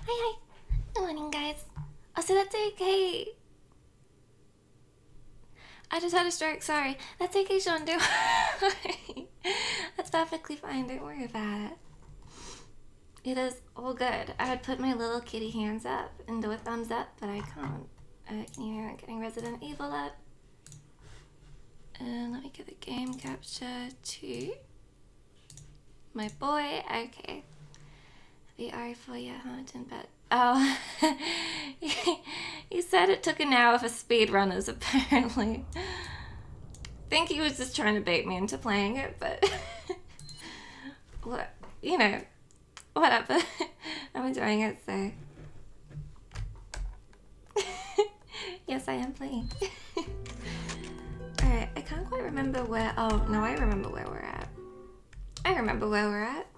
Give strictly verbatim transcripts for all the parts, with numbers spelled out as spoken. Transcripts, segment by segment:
hi. Good morning, guys. Oh, so that's okay. I just had a stroke, sorry. That's okay, Sean, don't worry. That's perfectly fine, don't worry about it. It is all good. I would put my little kitty hands up and do a thumbs up, but I can't. Uh, can you hear it getting Resident Evil up? And let me get the game capture to my boy. Okay. V R for your Hamilton, but oh, he said it took an hour for speedrunners. Apparently, I think he was just trying to bait me into playing it, but what, you know, whatever. I'm enjoying it, so yes, I am playing. All right, I can't quite remember where. Oh no, I remember where we're at. I remember where we're at.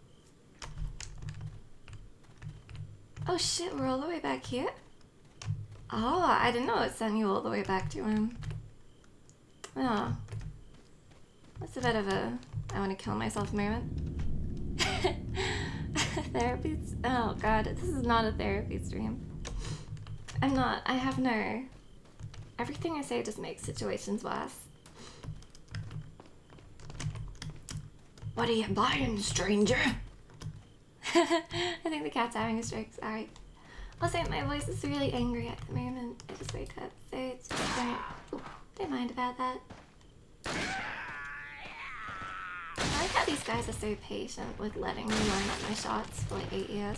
Oh shit, we're all the way back here? Oh, I didn't know it sent you all the way back to him. Oh. That's a bit of a I want to kill myself moment. Therapy? Oh god, this is not a therapy stream. I'm not. I have no... Everything I say just makes situations worse. What are you buying, stranger? I think the cat's having a stroke, sorry. Also, my voice is really angry at the moment. I just wake up, so it's just don't, oh, don't mind about that. I like how these guys are so patient with letting me line up my shots for like eight years.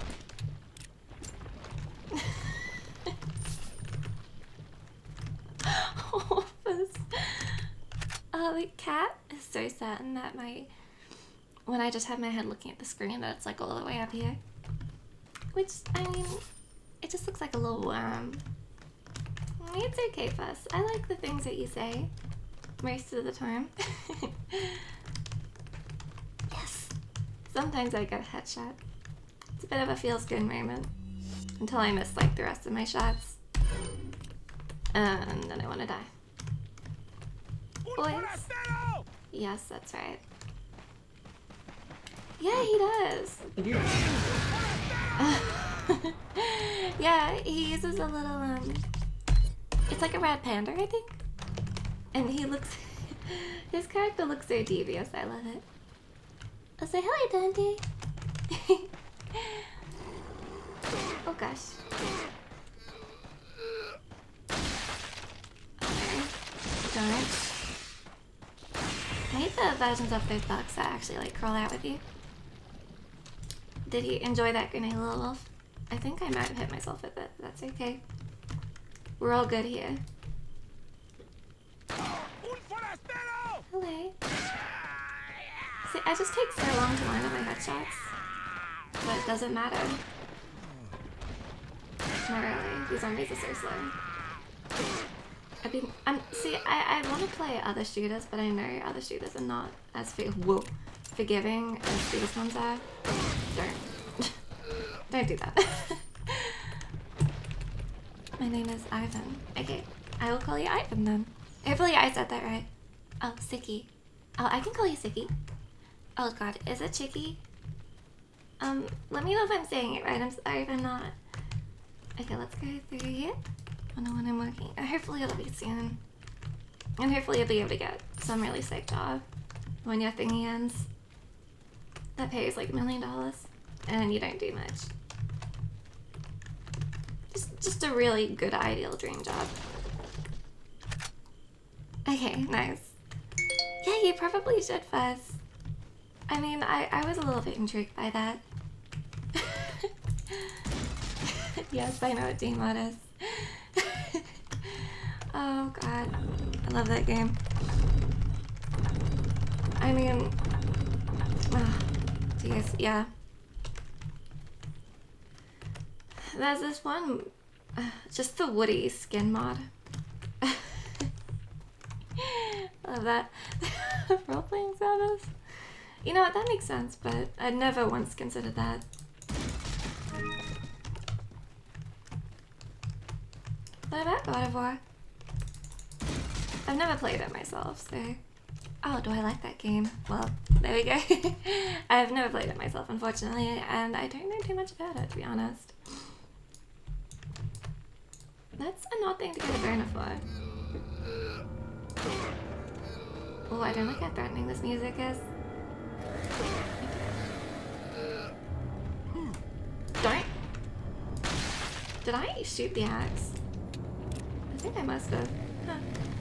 Oh, uh, the cat is so certain that my... when I just have my head looking at the screen, that it's like all the way up here. Which, I mean, it just looks like a little worm. I mean, it's okay, Fuss. I like the things that you say most of the time. Yes! Sometimes I get a headshot. It's a bit of a feels good moment. Until I miss like the rest of my shots. And then I want to die. Boys. Yes, that's right. Yeah, he does. Yeah, he uses a little, um... it's like a red panda, I think? And he looks... his character looks so devious, I love it. I'll say, hello, Dante. Oh gosh. Okay. Don't. I hate the versions of those bugs that actually like crawl out with you. Did you enjoy that grenade, little wolf? I think I might have hit myself with it. That's okay. We're all good here. Hello. See, I just take so long to line up my headshots, but it doesn't matter. Not really. These zombies are so slow. I mean, I'm see. I I want to play other shooters, but I know other shooters are not as for, whoa, forgiving as these ones are. Don't don't do that. My name is Ivan. Okay, I will call you Ivan then. Hopefully I said that right. Oh, Sicky. Oh, I can call you Sicky. Oh god, is it Chicky? Um, let me know if I'm saying it right. I'm sorry if I'm not. Okay, let's go through here. I know when I'm working. Hopefully it'll be soon. And hopefully you'll be able to get some really sick job when your thingy ends. That pays like a million dollars. And you don't do much. Just, just a really good ideal dream job. Okay, nice. Yeah, you probably should first. I mean, I, I was a little bit intrigued by that. Yes, I know what D-Mod is. Oh god, I love that game. I mean, oh, geez, yeah. There's this one, uh, just the Woody skin mod. Love that. Role-playing service. You know what, that makes sense, but I'd never once considered that. What about God of War? I've never played it myself, so Oh, do I like that game? Well, there we go. I've never played it myself, unfortunately, and I don't know too much about it, to be honest. That's an odd thing to get a burner for. Oh, I don't like how threatening this music is. Don't. Did I shoot the axe? I think I must have. Huh.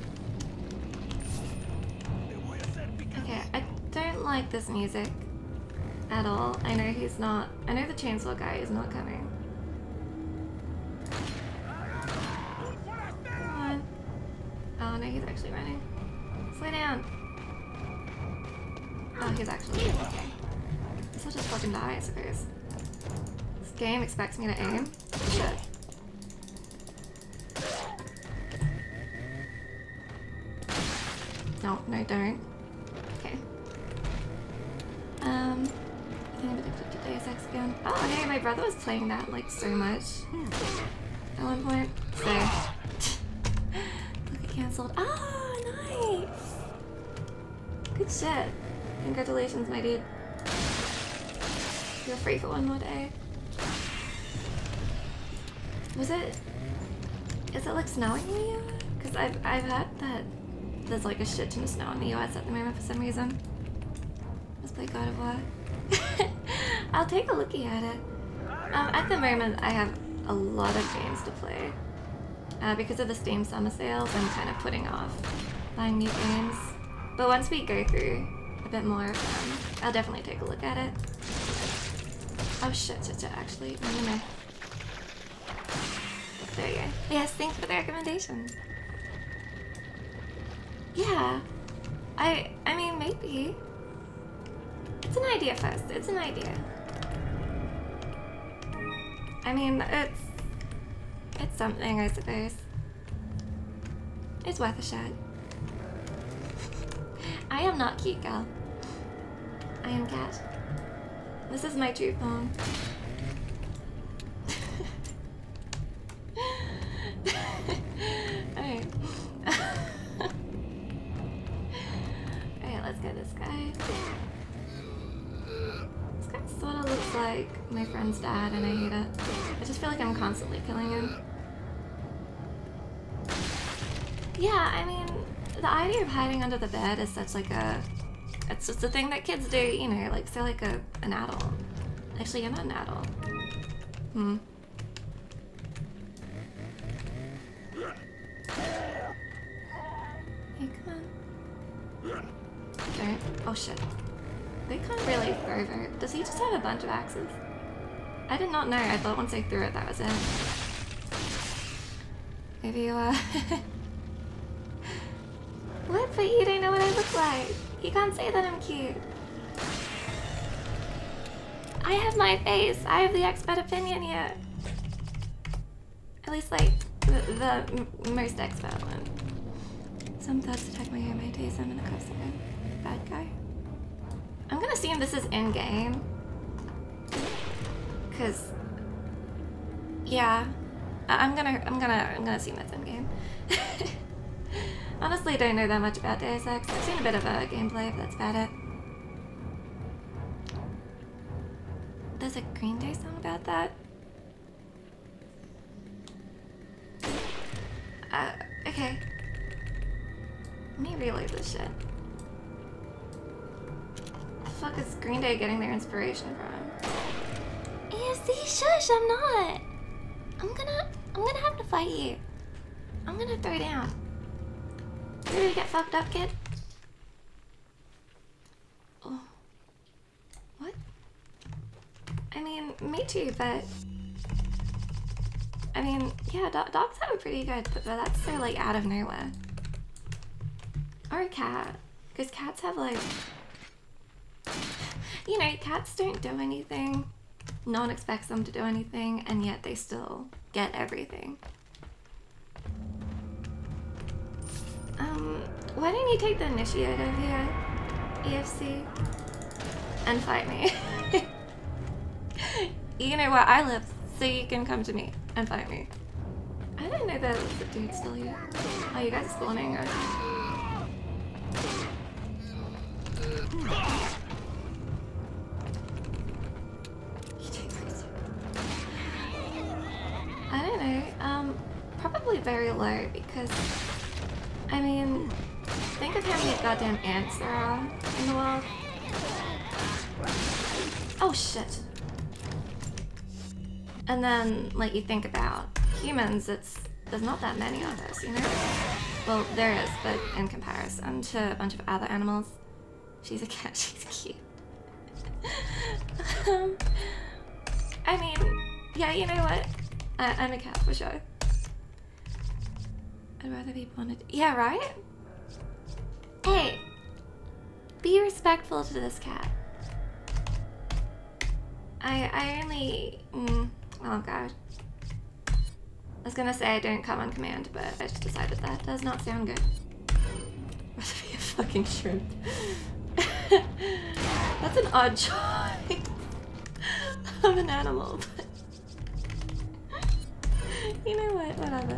Okay, I don't like this music at all. I know he's not. I know the chainsaw guy is not coming. Come on. Oh no, he's actually running. Slow down. Oh, he's actually okay. Guess I'll just fucking die, I suppose. This game expects me to aim. Shit. No, no, don't. Okay. Um, I think I'm addicted to Deus Ex again. Oh, hey, my brother was playing that like so much at one point. So, look, it cancelled. Oh, nice. Good shit. Congratulations, my dude. You're free for one more day. Was it? Is it like snowing in the U S? Because I've I've heard that there's like a shit ton of snow in the U S at the moment for some reason. Let's play God of War. I'll take a lookie at it. Um, at the moment, I have a lot of games to play. Uh, because of the Steam summer sales, I'm kind of putting off buying new games. But once we go through a bit more of them, I'll definitely take a look at it. Oh shit, shit, shit, actually, no, no, no. There you go. Yes, thanks for the recommendation. Yeah, I, I mean, maybe. It's an idea first, it's an idea. I mean, it's, it's something, I suppose. It's worth a shot. I am not cute, girl. I am cat. This is my true form. Alright. Alright, let's get this guy. This guy sort of looks like my friend's dad, and I hate it. I just feel like I'm constantly killing him. Yeah, I mean, the idea of hiding under the bed is such like a... It's just a thing that kids do, you know, like, say like a, an adult. Actually, you're not an adult. Hmm. Hey, come on. Don't. Oh shit. They can't really throw very... Does he just have a bunch of axes? I did not know. I thought once I threw it, that was it. Maybe you, uh... What? But you don't know what I look like. You can't say that I'm cute. I have my face. I have the expert opinion here. At least, like, the, the m most expert one. Some thoughts attack my hair, my days, I'm in a customer. Bad guy. I'm gonna assume this is in-game. Cause... Yeah. I I'm gonna, I'm gonna, I'm gonna assume that's in-game. Honestly, don't know that much about Deus Ex. I've seen a bit of a gameplay, but that's about it. There's a Green Day song about that. Uh, okay. Let me reload this shit. The fuck is Green Day getting their inspiration from? E S C, shush, I'm not! I'm gonna, I'm gonna have to fight you. I'm gonna throw down. You ready to get fucked up, kid? Oh. What? I mean, me too, but... I mean, yeah, do dogs have a pretty good, but, but that's so, like, out of nowhere. Or a cat. Because cats have, like... You know, cats don't do anything. No one expects them to do anything, and yet they still get everything. Um, why don't you take the initiative here, E F C, and fight me? You know where I live, so you can come to me and fight me. I didn't know there was a dude still here. Oh, you guys are spawning? Okay. I don't know, um, probably very low because, I mean, think of how many goddamn ants there are in the world. Oh shit. And then, like, you think about humans, it's, there's not that many of us, you know? Well, there is, but in comparison to a bunch of other animals. She's a cat, she's cute. um, I mean, yeah, you know what? I, I'm a cat for sure. I'd rather be bonded. Yeah, right? Hey, be respectful to this cat. I I only. Mm, oh god. I was gonna say I don't come on command, but I just decided that does not sound good. Rather be a fucking shrimp. That's an odd choice of an animal, but you know what? Whatever.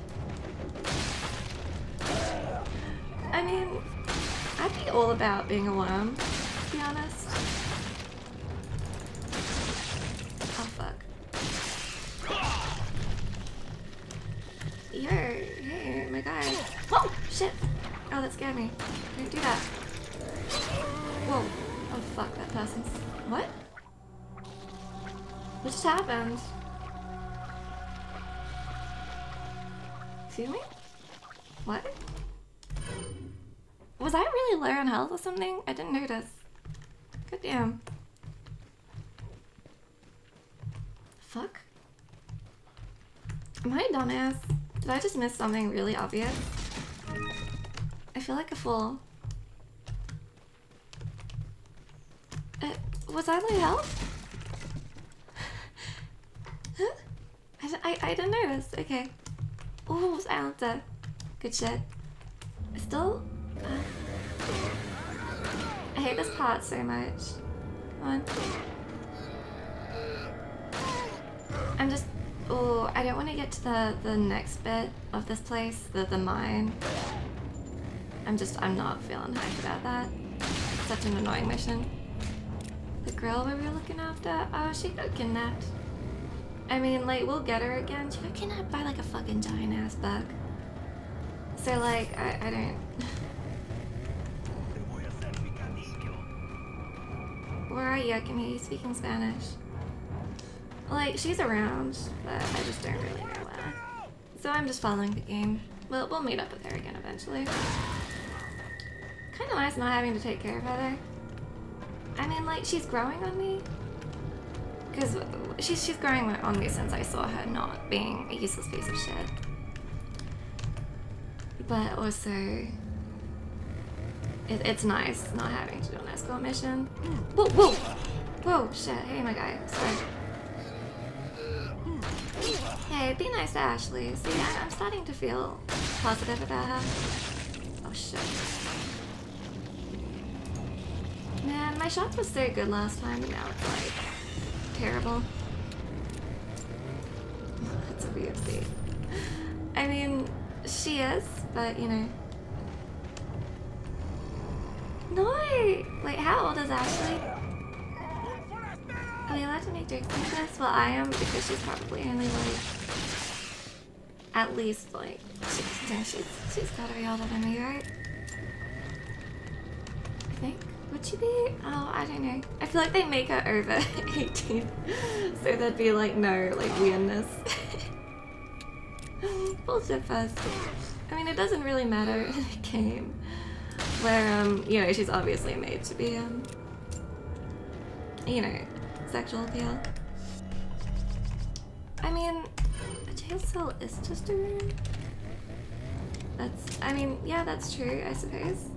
I mean, I'd be all about being a worm, to be honest. Oh fuck. Yo, hey, my guy. Whoa, shit. Oh, that scared me. Don't do that. Whoa. Oh fuck, that person's... What? What just happened? Excuse me? What? Was I really low on health or something? I didn't notice. God damn. Fuck. Am I a dumbass? Did I just miss something really obvious? I feel like a fool. Uh, was I low health? Huh? I, I, I didn't notice. Okay. Oh, silencer. Good shit. Still... Uh, I hate this part so much. Come on. I'm just... Oh, I don't want to get to the, the next bit of this place, the, the mine. I'm just... I'm not feeling hyped about that. It's such an annoying mission. The girl we were looking after? Oh, she got kidnapped. I mean, like, we'll get her again. She got kidnapped by, like, a fucking giant-ass bug. So, like, I, I don't... Where are you? I can hear you speaking Spanish. Like, she's around, but I just don't really know where. So I'm just following the game. We'll, we'll meet up with her again eventually. Kinda nice not having to take care of her, though. I mean, like, she's growing on me. Because she's, she's growing on me since I saw her not being a useless piece of shit. But also, it, it's nice not having to do an escort mission. Whoa, whoa! Whoa, shit. Hey, my guy. Sorry. Hey, be nice to Ashley. See, I, I'm starting to feel positive about her. Oh, shit. Man, my shots were so good last time, and now it's, like, terrible. That's a weird thing. I mean, she is, but, you know. No! Wait, how old is Ashley? Are they allowed to make jokes like this? Well, I am, because she's probably only, like, at least, like, sixteen. She's, she's gotta be older than me, right? I think. Would she be? Oh, I don't know. I feel like they make her over eighteen. So there'd be, like, no, like, weirdness. Bullshit first. I mean, it doesn't really matter in a game where, um, you know, she's obviously made to be, um, you know, sexual appeal. I mean, a jail cell is just a room. That's, I mean, yeah, that's true, I suppose.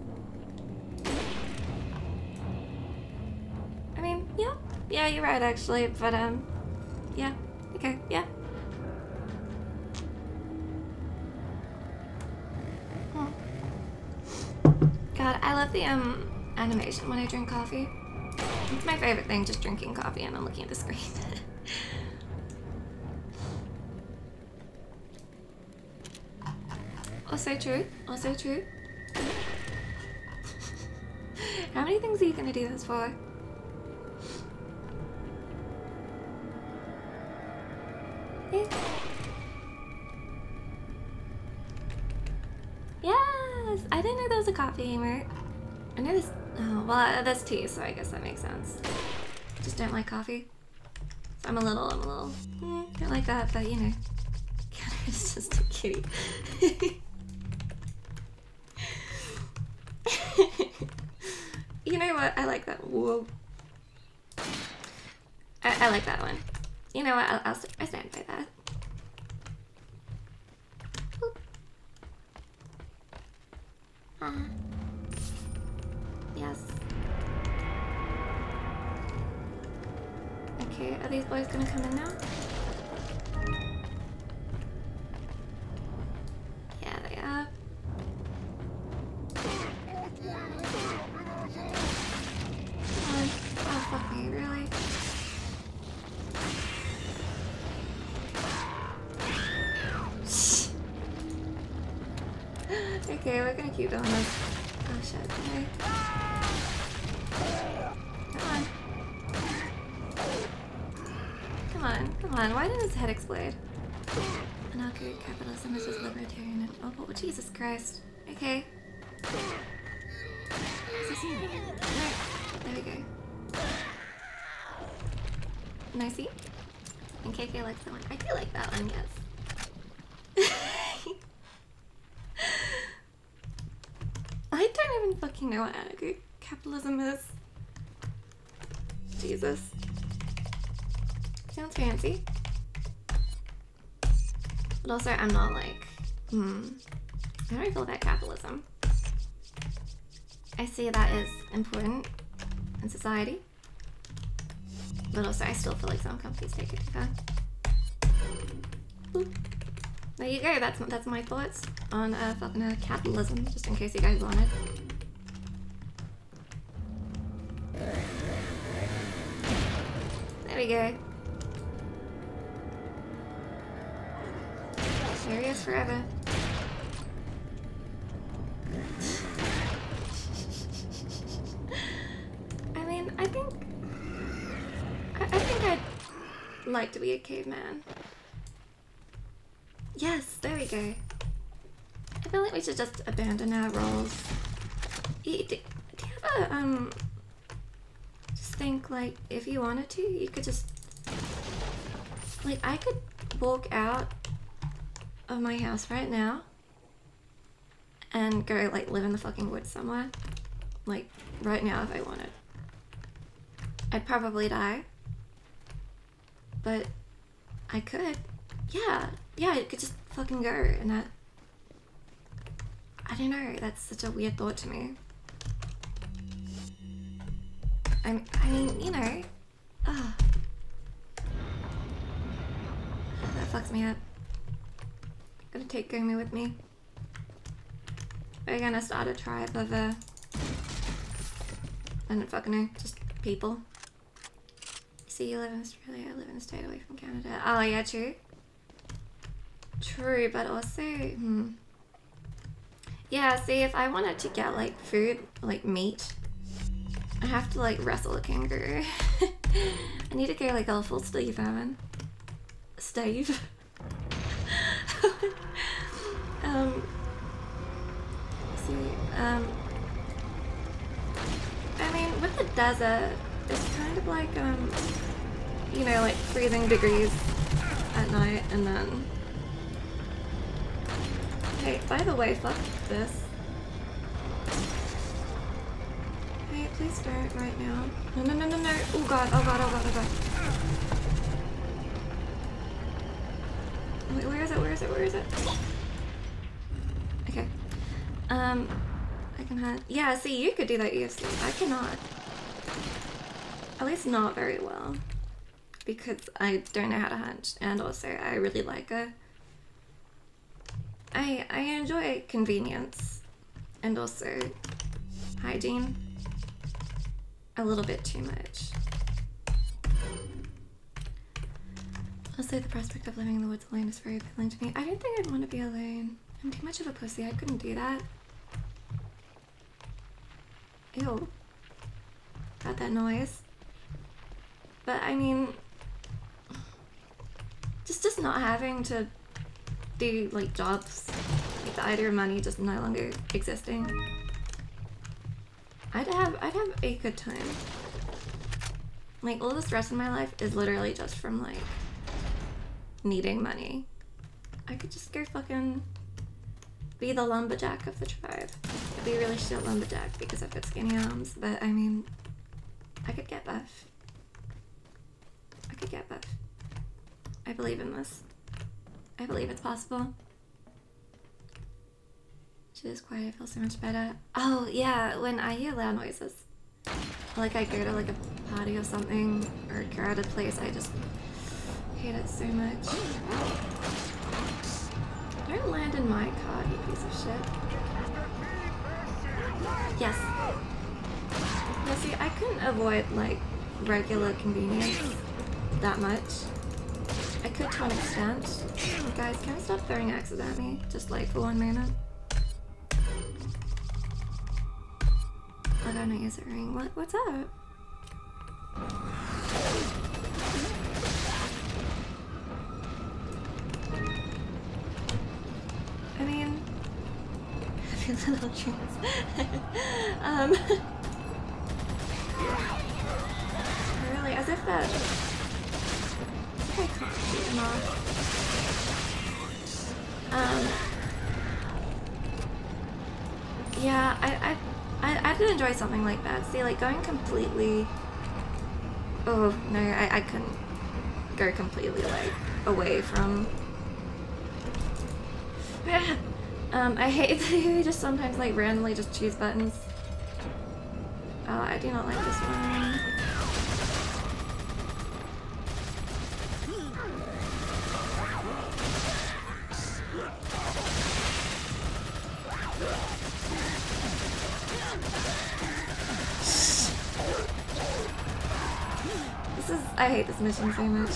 I mean, yeah, yeah, you're right, actually, but, um, yeah, okay, yeah. Hmm. God, I love the, um, animation when I drink coffee. It's my favorite thing, just drinking coffee and I'm looking at the screen. Also true, also true. How many things are you gonna do this for? Eh. Yes! I didn't know there was a coffee emote. I know this. Oh, well, that's tea, so I guess that makes sense. Just don't like coffee. So I'm a little, I'm a little. Mm, don't like that, but you know. It's just a kitty. You know what? I like that. Whoa. I, I like that one. You know what? I'll, I'll I stand by that. Boop. Uh, yes. Okay, are these boys gonna come in now? Yeah, they are. Come on. Oh, fuck me, really? Okay, we're gonna keep doing this. Oh shit, okay. Come on. Come on, come on. Why did his head explode? Anarcho-capitalism is just libertarian. Oh, oh, Jesus Christ. Okay. There we go. Nicey. And K K likes that one. I do like that one, yes. I don't even fucking know what anarcho-capitalism is. Jesus. Sounds fancy. But also, I'm not like, hmm. How do I feel about capitalism? I see that is important in society. But also, I still feel like some companies take it too far. Boop. There you go, that's, that's my thoughts on uh, fucking uh, capitalism, just in case you guys wanted. There we go. There he is forever. I mean, I think... I, I think I'd like to be a caveman. Yes, there we go. I feel like we should just abandon our roles. You, do, do you ever, um... just think, like, if you wanted to, you could just... Like, I could walk out of my house right now and go, like, live in the fucking woods somewhere. Like, right now if I wanted. I'd probably die. But I could. Yeah, yeah, I could just fucking go, and that... I don't know, that's such a weird thought to me. I, I mean, you know... Ugh. That fucks me up. Gotta take Gomi with me. We're gonna start a tribe of, uh... I don't fucking know, just people. See, you live in Australia, I live in a state away from Canada. Oh, yeah, true. True, but also, hmm. Yeah, see, if I wanted to get, like, food, like meat, I have to, like, wrestle a kangaroo. I need to go, like, all full Steve Evan. Steve. um, see, um, I mean, with the desert, it's kind of like, um, you know, like freezing degrees at night, and then, hey, by the way, fuck this. Hey, please don't right now. No, no, no, no, no. Oh god, oh god, oh god, oh god. Wait, where is it, where is it, where is it? Okay. Um, I can hunt. Yeah, see, you could do that easily. I cannot. At least not very well. Because I don't know how to hunt. And also, I really like a... I, I enjoy convenience. And also, hygiene. A little bit too much. Also, the prospect of living in the woods alone is very appealing to me. I don't think I'd want to be alone. I'm too much of a pussy. I couldn't do that. Ew. about that noise. But I mean, just just not having to do like jobs, like the idea of money just no longer existing. I'd have I'd have a good time. Like all the stress in my life is literally just from like needing money. I could just go fucking be the lumberjack of the tribe. I'd be a really shit lumberjack because I've got skinny arms, but I mean, I could get buff. I could get buff. I believe in this. I believe it's possible. She is quiet, I feel so much better. Oh yeah, when I hear loud noises. Like I go to like a party or something, or a crowded place, I just hate it so much. Don't land in my car, you piece of shit. Yes. Yeah, see, I couldn't avoid like regular convenience that much. I could to an extent. Guys, can we stop throwing axes at me? Just like for one moment. I don't know, is it ring? What, what's up? I mean, happy little dreams. um, really, as if that. As if I can't shoot him off. Um, yeah, I, I, I, I did enjoy something like that. See, like going completely. Oh no, I, I couldn't go completely like away from. um, I hate that you just sometimes like randomly just choose buttons. Oh, I do not like this one. This is, I hate this mission so much.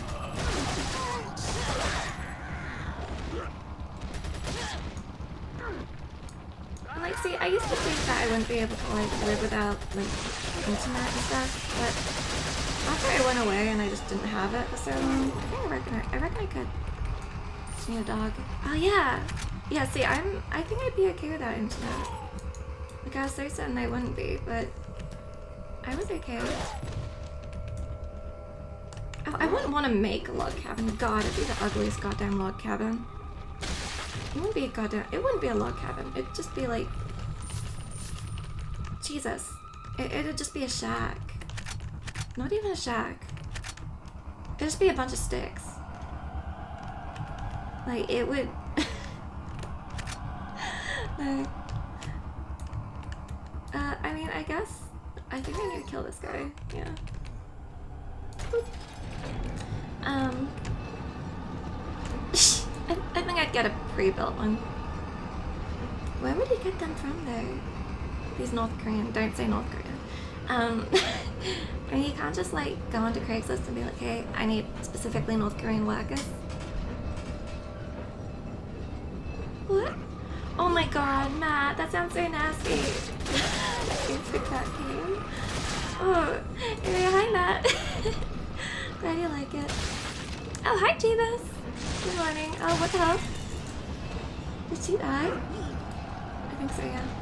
Like, see, I used to think that I wouldn't be able to, like, live without, like, internet and stuff, but after I went away and I just didn't have it for so long, I think I reckon I, I reckon I could. Just need a dog. Oh, yeah! Yeah, see, I'm, I think I'd be okay without internet. Like, I was so certain I wouldn't be, but I was okay. Oh, I wouldn't want to make a log cabin. God, it'd be the ugliest goddamn log cabin. It wouldn't be a goddamn. It wouldn't be a log cabin. It'd just be like. Jesus. It, it'd just be a shack. Not even a shack. It'd just be a bunch of sticks. Like, it would. Like. Uh, I mean, I guess. I think I need to kill this guy. Yeah. Boop. Um. I, I think I'd get a pre-built one. Where would he get them from though? He's North Korean. Don't say North Korea. Um, I mean, you can't just like go onto Craigslist and be like, hey, I need specifically North Korean workers. What? Oh my god, Matt, that sounds so nasty. You took that game. Oh, hey, hi Matt. Glad you like it. Oh, hi Jeebus. Good morning. Oh, what the hell? Did she die? I think so, yeah.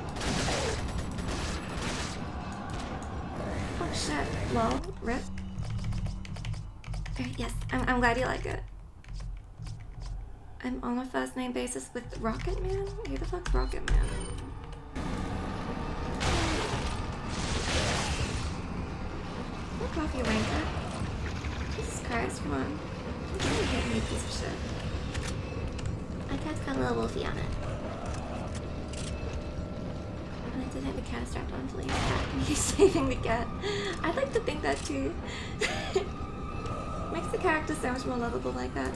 Oh shit. Lol. Rip. Okay, yes, I'm, I'm glad you like it. I'm on a first name basis with Rocket Man? Who the fuck's Rocket Man? Fuck off, you wanker. Jesus Christ, come on. Don't hit me, piece of shit. My cat's got a little wolfie on it. And I did have the cat strapped onto the cat. He's saving the cat. I'd like to think that too. Makes the character so much more lovable like that.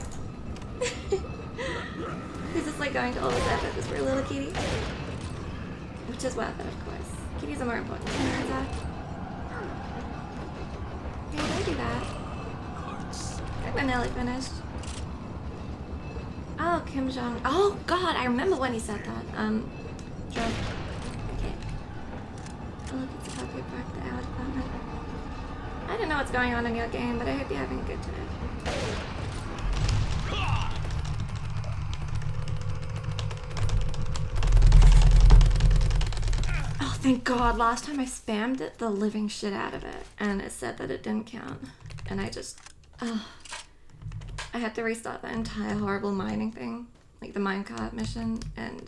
He's just like going to all this effort just for a little kitty. Which is worth it, of course. Kitties are more important than humans are. Yeah, don't do that. I think we're nearly finished. Oh, Kim Jong. Oh god, I remember when he said that. Um, drug. Okay. Oh look, it's a puppy. keep back the hour department. I don't know what's going on in your game, but I hope you're having a good time. Oh, thank God. Last time I spammed it, the living shit out of it, and it said that it didn't count. And I just... Oh, I had to restart the entire horrible mining thing. Like the minecart mission, and...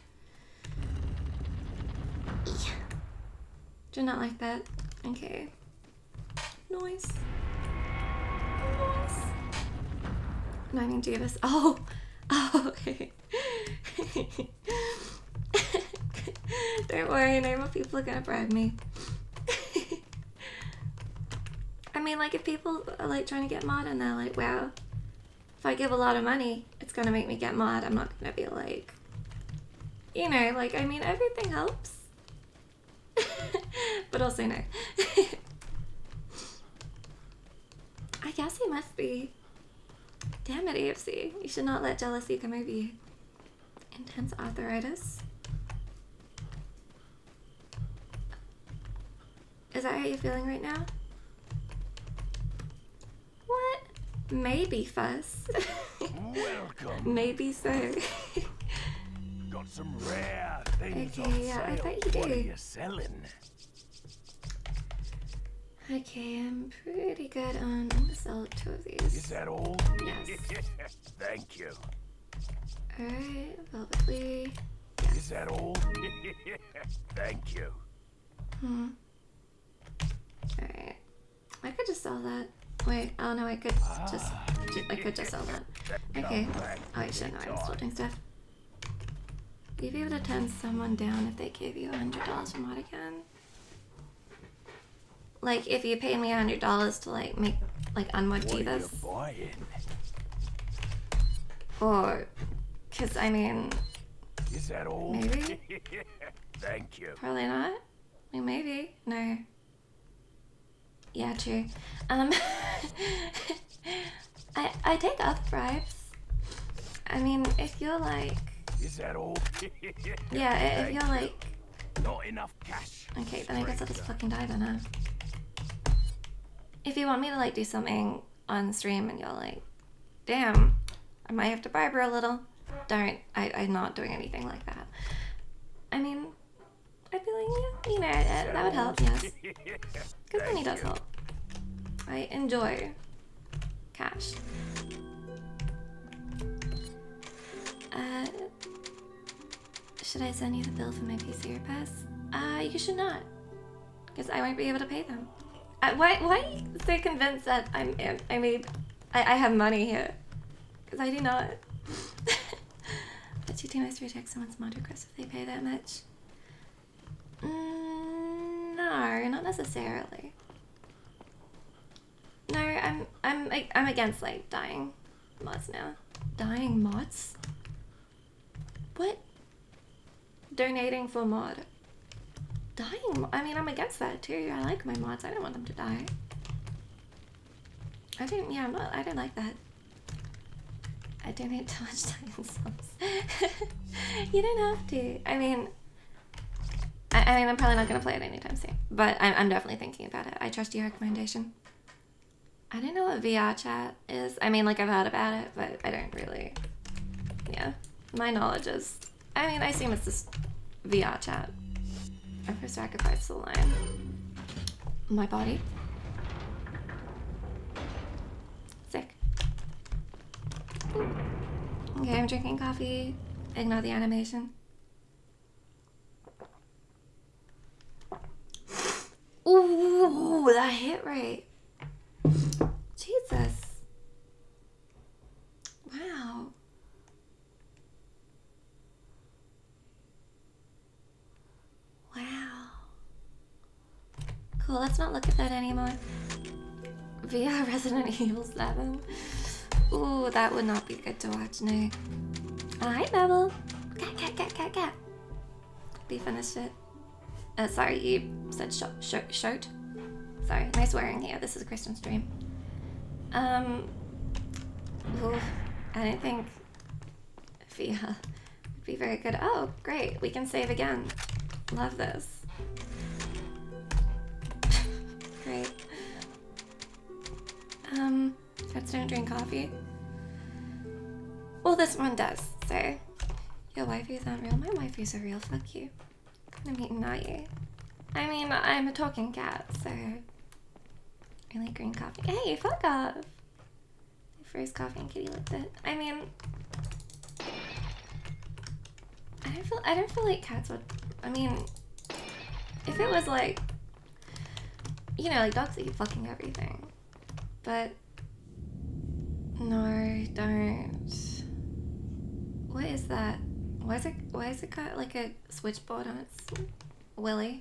Yeah. Do not like that. Okay. Noise. Noise. No, I mean Jeebus. Oh! Oh, okay. Don't worry, no more people are gonna bribe me. I mean, like, if people are, like, trying to get mod and they're like, wow, if I give a lot of money, it's gonna make me get mod, I'm not gonna be like, you know, like, I mean, everything helps. But also no. I guess he must be. Damn it, A F C. You should not let jealousy come over you. Intense arthritis. Is that how you're feeling right now? What? Maybe fuss. Welcome. Maybe so. Got some rare things Okay, on yeah, I sale. thought you What are did. you selling? Okay, I'm pretty good on. I'm gonna sell two of Is these. that all? Yes. Thank you. Alright, velvetly. Is that all? Thank you. Hmm. Alright. I could just sell that. Wait, oh no, I could just, ju- I could just sell that. Okay. Oh, wait, shit, no, I'm still doing stuff. You'd be able to turn someone down if they gave you a hundred dollars for mod again. Like, if you pay me a hundred dollars to, like, make, like, unmod What are you divas. buying? Or, cause, I mean, Is that all? maybe? Thank you. Probably not. I mean, maybe. No. Yeah, true. Um, I, I take other bribes. I mean, if you're like, Is that all? yeah, i- if Thank you're you. like, Not enough cash. okay, then I guess I'll just Stranger. fucking die then, huh? If you want me to, like, do something on stream and you're like, damn, I might have to bribe her a little, don't. I, I'm not doing anything like that. I mean, I'd be like, yeah, you know, uh, that would help, yes. Because money does help. I enjoy cash. Uh, should I send you the bill for my P C repairs? Uh, you should not. Because I won't be able to pay them. Uh, why, why are you so convinced that I'm, I mean, I, I have money here? Because I do not. But you do most reject someone's mod request if they pay that much. Mm, no, not necessarily. No, I'm I'm like I'm against like dying mods now. Dying mods? What? Donating for mod. Dying mo- I mean, I'm against that too. I like my mods. I don't want them to die. I didn't, yeah, I'm not, I don't like that. I donate too much time and subs. You don't have to. I mean, I, I mean, I'm probably not gonna play it anytime soon, but I'm, I'm definitely thinking about it. I trust your recommendation. I don't know what V R chat is. I mean, like, I've heard about it, but I don't really, yeah. My knowledge is, I mean, I assume it's just V R chat. I first sacrifice the line. My body. Sick. Okay, I'm drinking coffee. Ignore the animation. Ooh, that hit rate. Jesus. Wow. Wow. Cool, let's not look at that anymore. V R Resident Evil seven. Ooh, that would not be good to watch, no. Oh, hi, Bubble. Cat, cat, cat, cat, cat. Be finished it. Uh, sorry, you said sh sh shirt? Sorry, nice wearing here. This is a Christian stream. Um, ooh, I didn't think V R would be very good. Oh, great. We can save again. Love this. Cats don't drink coffee. Well, this one does, so. Your waifus aren't real. My waifus are real, fuck you. What kind of meeting are you? I mean, I'm a talking cat, so. I like green coffee. Hey, fuck off! I froze coffee and kitty licked it. I mean. I don't feel I don't feel like cats would. I mean, if it was like, you know, like dogs eat fucking everything, but no, don't. What is that? Why is it? Why is it got like a switchboard on its willy?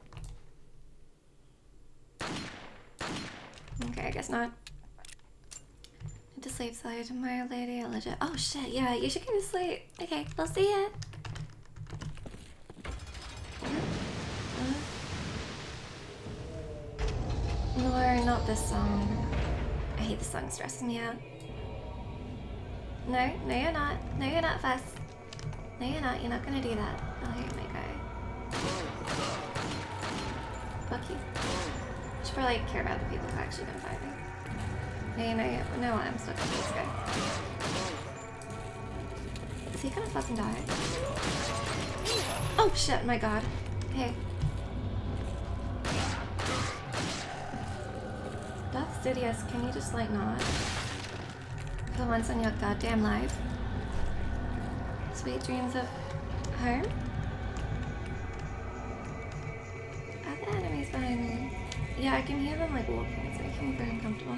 Okay, I guess not. Need to sleep, so tomorrow, lady. I'll legit. Oh shit! Yeah, you should go to sleep. Okay, we'll see ya. No, not this song. I hate this song, it stresses me out. No, no you're not. No you're not, Fuss. No you're not, you're not gonna do that. Oh, here my guy. Fuck you. I should probably care about the people who actually been fighting. No, you know, you know what, I'm stuck with this guy. Is he gonna fucking die? Oh shit, my god. Hey. Darth Sidious, can you just like not? For once in your goddamn life. Sweet dreams of home? Are the enemies behind me? Yeah, I can hear them like walking, so I feel very uncomfortable.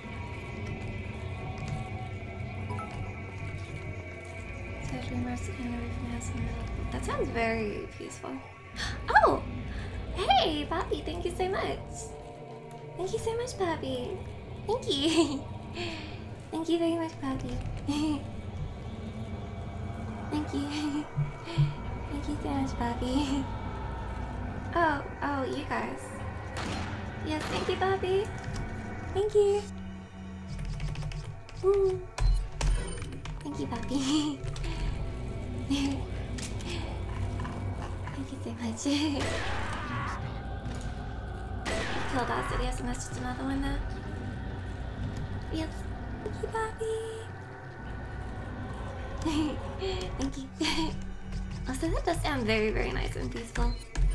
So dream rest in the roof and house in the middle. That sounds very peaceful. Oh! Hey, Bobby, thank you so much. Thank you so much, Bobby. Thank you. Thank you very much, Bobby. Thank you. Thank you so much, Bobby. Oh, oh, you guys. Yes, thank you, Bobby. Thank you. Woo. Thank you, Bobby. Thank you so much. Killed Darth Sidious, and that's just another one now. Yes, thank you, Bobby. Thank you. Also, that does sound very, very nice and peaceful.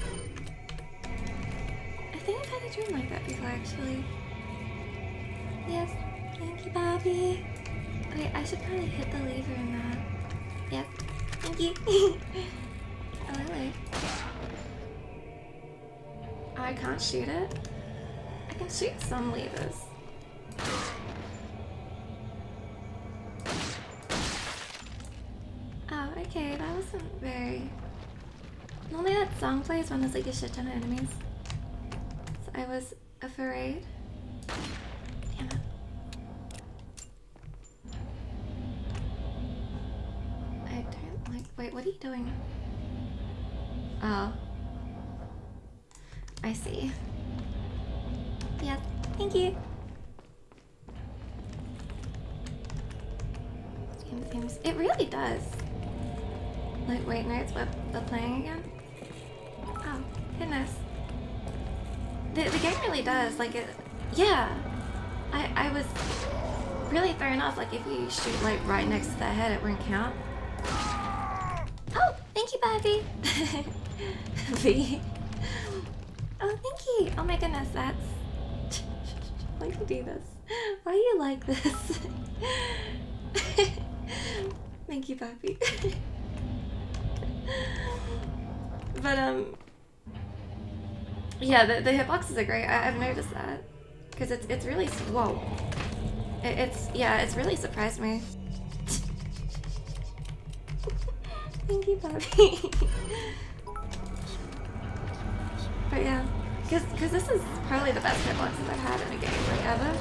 I think I've had a dream like that before, actually. Yes, thank you, Bobby. Wait, I should probably hit the lever in that. Yes, thank you. Oh, hello. Oh, I can't shoot it? I can shoot some levers. Oh, okay, that wasn't very... Normally that song plays when there's like a shit ton of enemies. So I was afraid. Damn it. I don't like... Wait, what are you doing? Oh. I see. Yes, thank you. It really does. Like, wait, no, it's what we're playing again? Oh, goodness. The, the game really does, like it, yeah. I, I was really thrown off, like if you shoot like right next to the head, it wouldn't count. Oh, thank you, Bobby. V. Oh, thank you. Oh my goodness, that's... Why do you do this? Why are you like this? Thank you, Bobby. But, um... yeah, the, the hitboxes are great. I, I've noticed that. Because it's, it's really... Whoa. It, it's... Yeah, it's really surprised me. Thank you, Bobby. But yeah, because because this is probably the best hitboxes I've had in a game, like ever.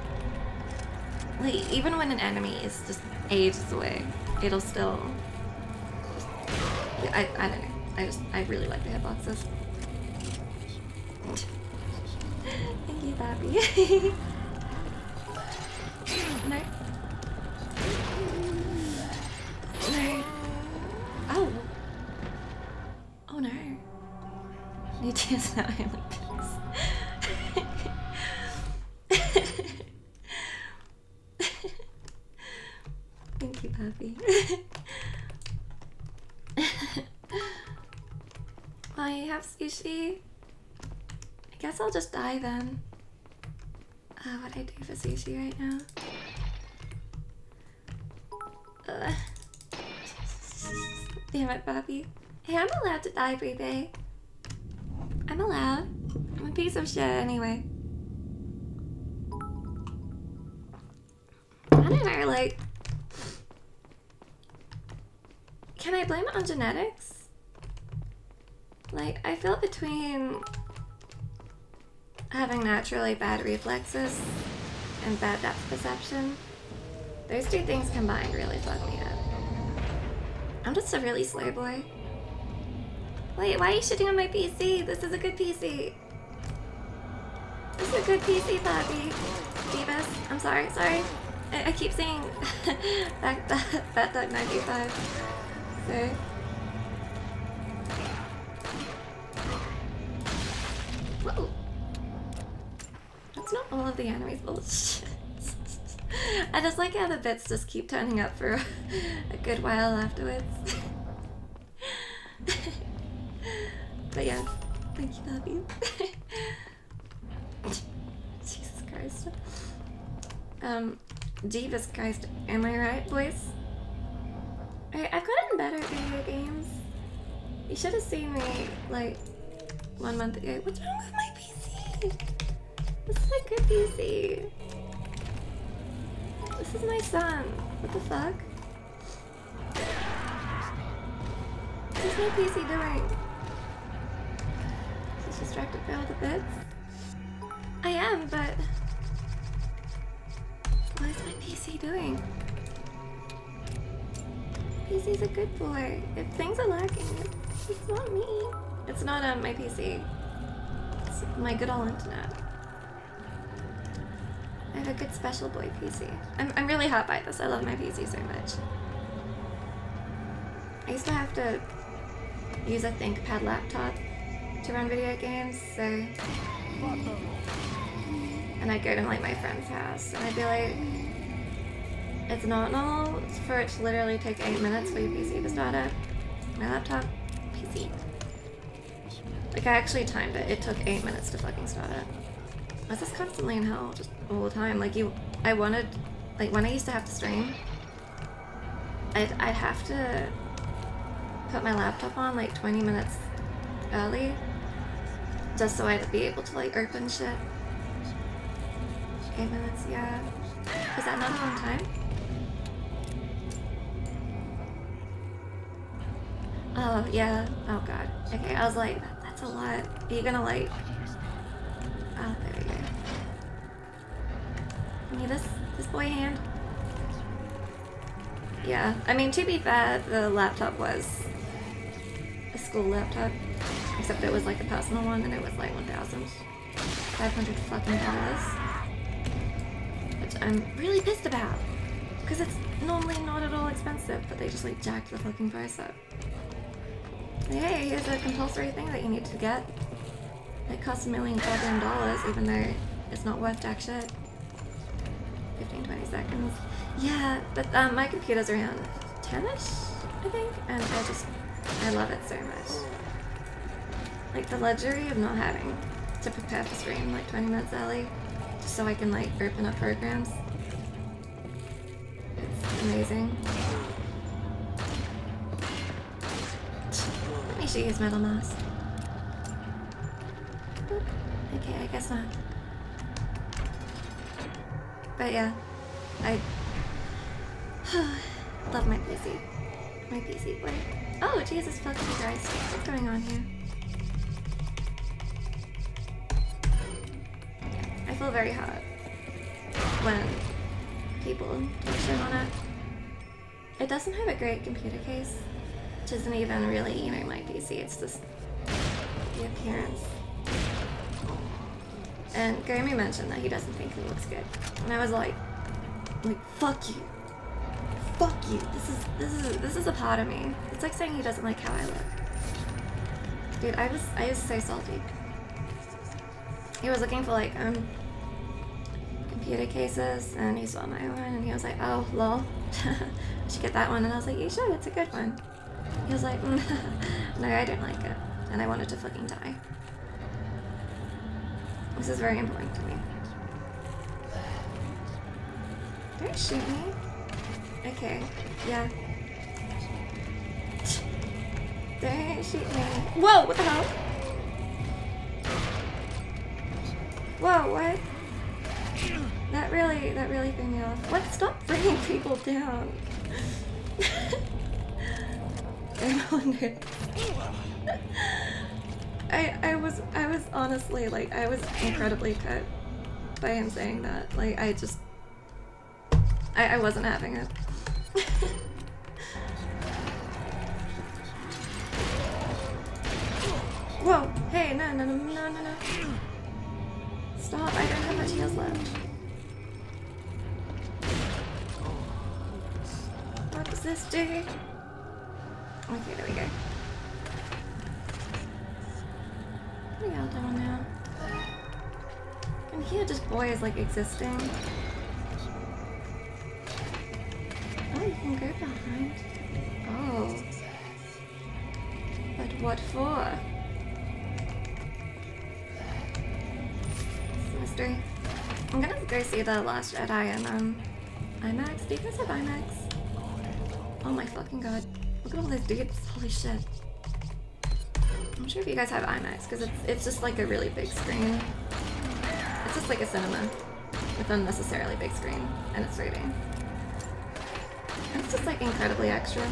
Like even when an enemy is just ages away, it'll still. Just, yeah, I I don't know. I just I really like the hitboxes. Thank you, Bobby. No. No. Oh. Oh no. Need to use that I like this. Thank you, Pappy. Well, I have sushi. I guess I'll just die then. Uh, what I do for sushi right now? Uh, damn it, Pappy. Hey, I'm allowed to die, Bebe. I'm allowed. I'm a piece of shit anyway. I don't know, like... Can I blame it on genetics? Like, I feel between having naturally bad reflexes and bad depth perception. Those two things combined really fuck me up. I'm just a really slow boy. Wait, why are you shitting on my P C? This is a good P C. This is a good P C, Pappy. Divas, I'm sorry, sorry. I, I keep saying Fat Fat Duck ninety-five. Sorry. Whoa. That's not all of the enemies. Bullshit. I just like how the bits just keep turning up for a good while afterwards. But yeah, thank you, Pappy. Jesus Christ. Um, Jesus Christ, am I right, boys? I, I've gotten better at video games. You should have seen me, like, one month ago. What's wrong with my P C? This is a good P C. This is my son. What the fuck? What is my P C doing? Is he distracted by all the bits? I am, but... What is my P C doing? P C's a good boy. If things are lacking, it's, it's not me. It's not um, my P C. It's my good old internet. I have a good special boy P C. I'm, I'm really hot by this. I love my P C so much. I used to have to use a ThinkPad laptop to run video games, so... And I'd go to like my friend's house, and I'd be like, it's not normal for it to literally take eight minutes for your P C to start up. My laptop, P C. Like I actually timed it. It took eight minutes to fucking start it. I was just constantly in hell, just all the time. Like you, I wanted, like when I used to have to stream, I'd, I'd have to put my laptop on like twenty minutes early, just so I'd be able to like open shit. Eight minutes, yeah. Is that not a long time? Oh, yeah. Oh god. Okay, I was like, that, that's a lot. Are you gonna like... Oh, there we go. Give me this, this boy hand. Yeah, I mean, to be fair, the laptop was a school laptop. Except it was like a personal one, and it was like one thousand five hundred fucking dollars. Which I'm really pissed about. Because it's normally not at all expensive, but they just like jacked the fucking price up. Hey, here's a compulsory thing that you need to get. It costs a million goddamn dollars, even though it's not worth jack shit. fifteen, twenty seconds. Yeah, but um, my computer's around ten-ish, I think, and I just, I love it so much. Like the luxury of not having to prepare for stream like twenty minutes early, just so I can like open up programs. It's amazing. Let me show you his metal mask. Boop. Okay, I guess not. But yeah, I love my P C. My P C boy. Oh, Jesus fucking Christ. What's going on here? I feel very hot when people talk shit on it. It doesn't have a great computer case, which isn't even really, you know, my P C. It's just the appearance. And Grammy mentioned that he doesn't think it looks good, and I was like, like fuck you, fuck you. This is this is this is a part of me. It's like saying he doesn't like how I look. Dude, I was I was so salty. He was looking for like um computer cases, and he saw my one, and he was like, "Oh, lol, I should get that one." And I was like, "You should. It's a good one." He was like, mm, "No, I don't like it," and I wanted to fucking die. This is very important to me. Don't shoot me. Okay, yeah. Don't shoot me. Whoa, what the hell? Whoa, what? That really, that really threw me off. What? Stop bringing people down. I wonder. I, I was, I was honestly, like, I was incredibly cut by him saying that. Like, I just, I, I wasn't having it. Whoa, hey, no, no, no, no, no, no. Stop, I don't have much heals left. What does this do? Okay, there we go. What are y'all doing now? And here just boys like existing. Oh, you can go behind. Oh. But what for? Mystery. I'm gonna go see The Last Jedi in um, IMAX. Do you guys have IMAX? Oh my fucking god. Look at all those dudes. Holy shit. I'm sure if you guys have IMAX, because it's, it's just like a really big screen. It's just like a cinema with unnecessarily big screen, and it's rating. And it's just like incredibly extra.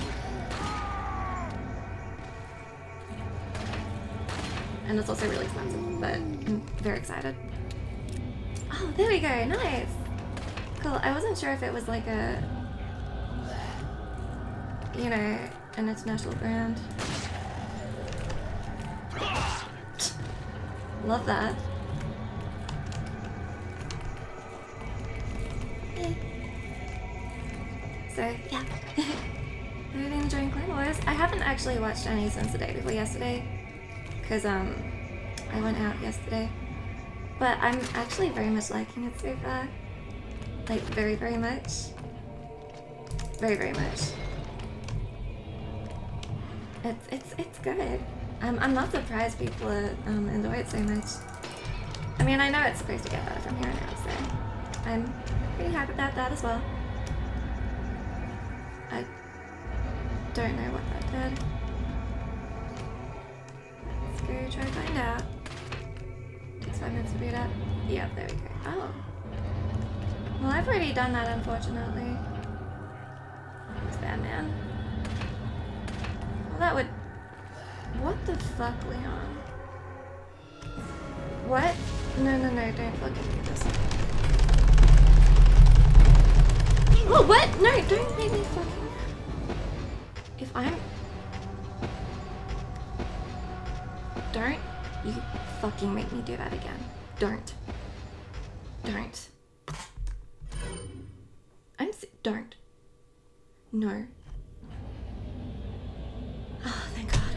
And it's also really expensive, but I'm very excited. Oh, there we go, nice! Cool, I wasn't sure if it was like a, you know, an international brand. Love that. Eh. So, yeah. I've been enjoying Clone Wars. I haven't actually watched any since the day before yesterday, because um, I went out yesterday. But I'm actually very much liking it so far. Like, very, very much. Very, very much. It's, it's, it's good. I'm, I'm not surprised people um, enjoy it so much. I mean, I know it's supposed to get better from here on out, so I'm pretty happy about that as well. I don't know what that did. Let's go try to find out. Takes five minutes to boot up. Yep, there we go. Oh. Well, I've already done that, unfortunately. It's bad, man. Well, that would... What the fuck, Leon? What? No, no, no, don't fucking do this. Oh, what? No, don't make me fucking... If I'm... Don't you fucking make me do that again. Don't. Don't. I'm s- Don't. No. Oh, thank God.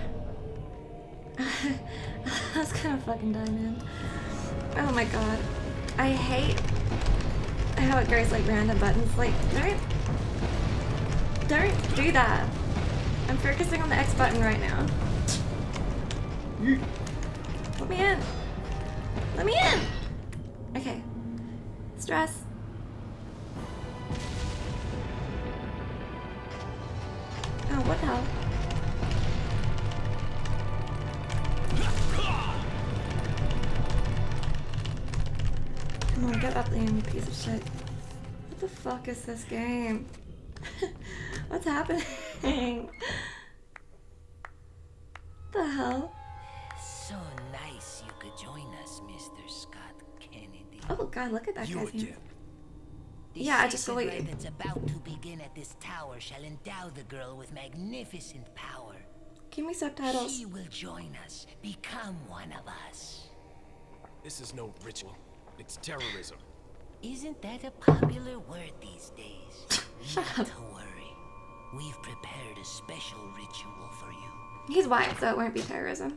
I was gonna fucking die, man. Oh my god. I hate how it goes like random buttons. Like, don't... Don't do that. I'm focusing on the X button right now. Let me in. Let me in. Okay. Stress. Oh, what the hell? Come on, get up there, you piece of shit. What the fuck is this game? What's happening? What the hell? So nice you could join us, Mister Scott Kennedy. Oh god, look at that You guy's again. hands. The Yeah, I just saw sacred you. life that's about to begin at this tower shall endow the girl with magnificent power. Give me subtitles. She will join us, become one of us. This is no ritual. It's terrorism. Isn't that a popular word these days? Shut Not up. to worry. We've prepared a special ritual for you. He's white, so it won't be terrorism.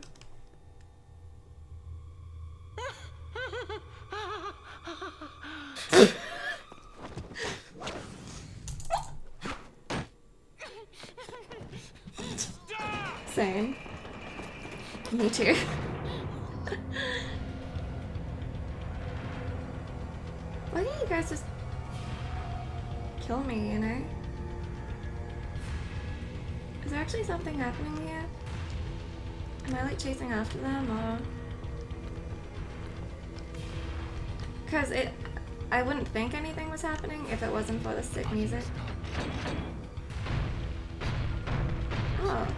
insane. Me too. Why don't you guys just kill me, you know? Is there actually something happening here? Am I like chasing after them or? Cause it, I wouldn't think anything was happening if it wasn't for the sick music. Oh.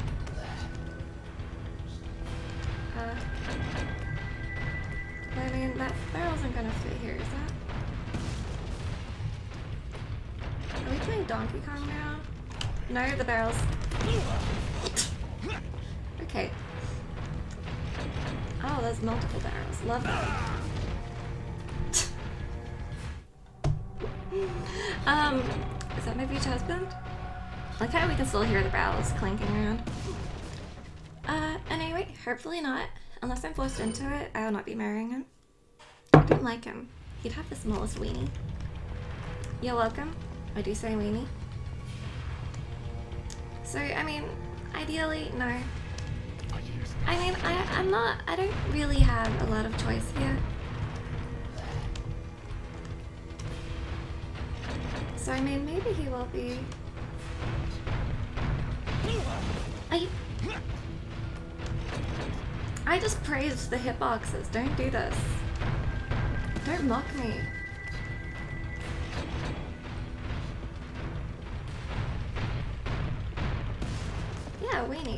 Uh. I mean, that barrel isn't gonna fit here, is that? Are we playing Donkey Kong now? No, the barrels. Okay. Oh, there's multiple barrels. Love that. um, is that my future husband? Like how we can still hear the barrels clanking around. Uh, anyway, hopefully not. Unless I'm forced into it, I will not be marrying him. I don't like him. He'd have the smallest weenie. You're welcome. I do say weenie. So, I mean, ideally, no. I mean, I, I'm not, I don't really have a lot of choice here. So, I mean, maybe he will be... I... I just praised the hitboxes. Don't do this. Don't mock me. Yeah, weenie.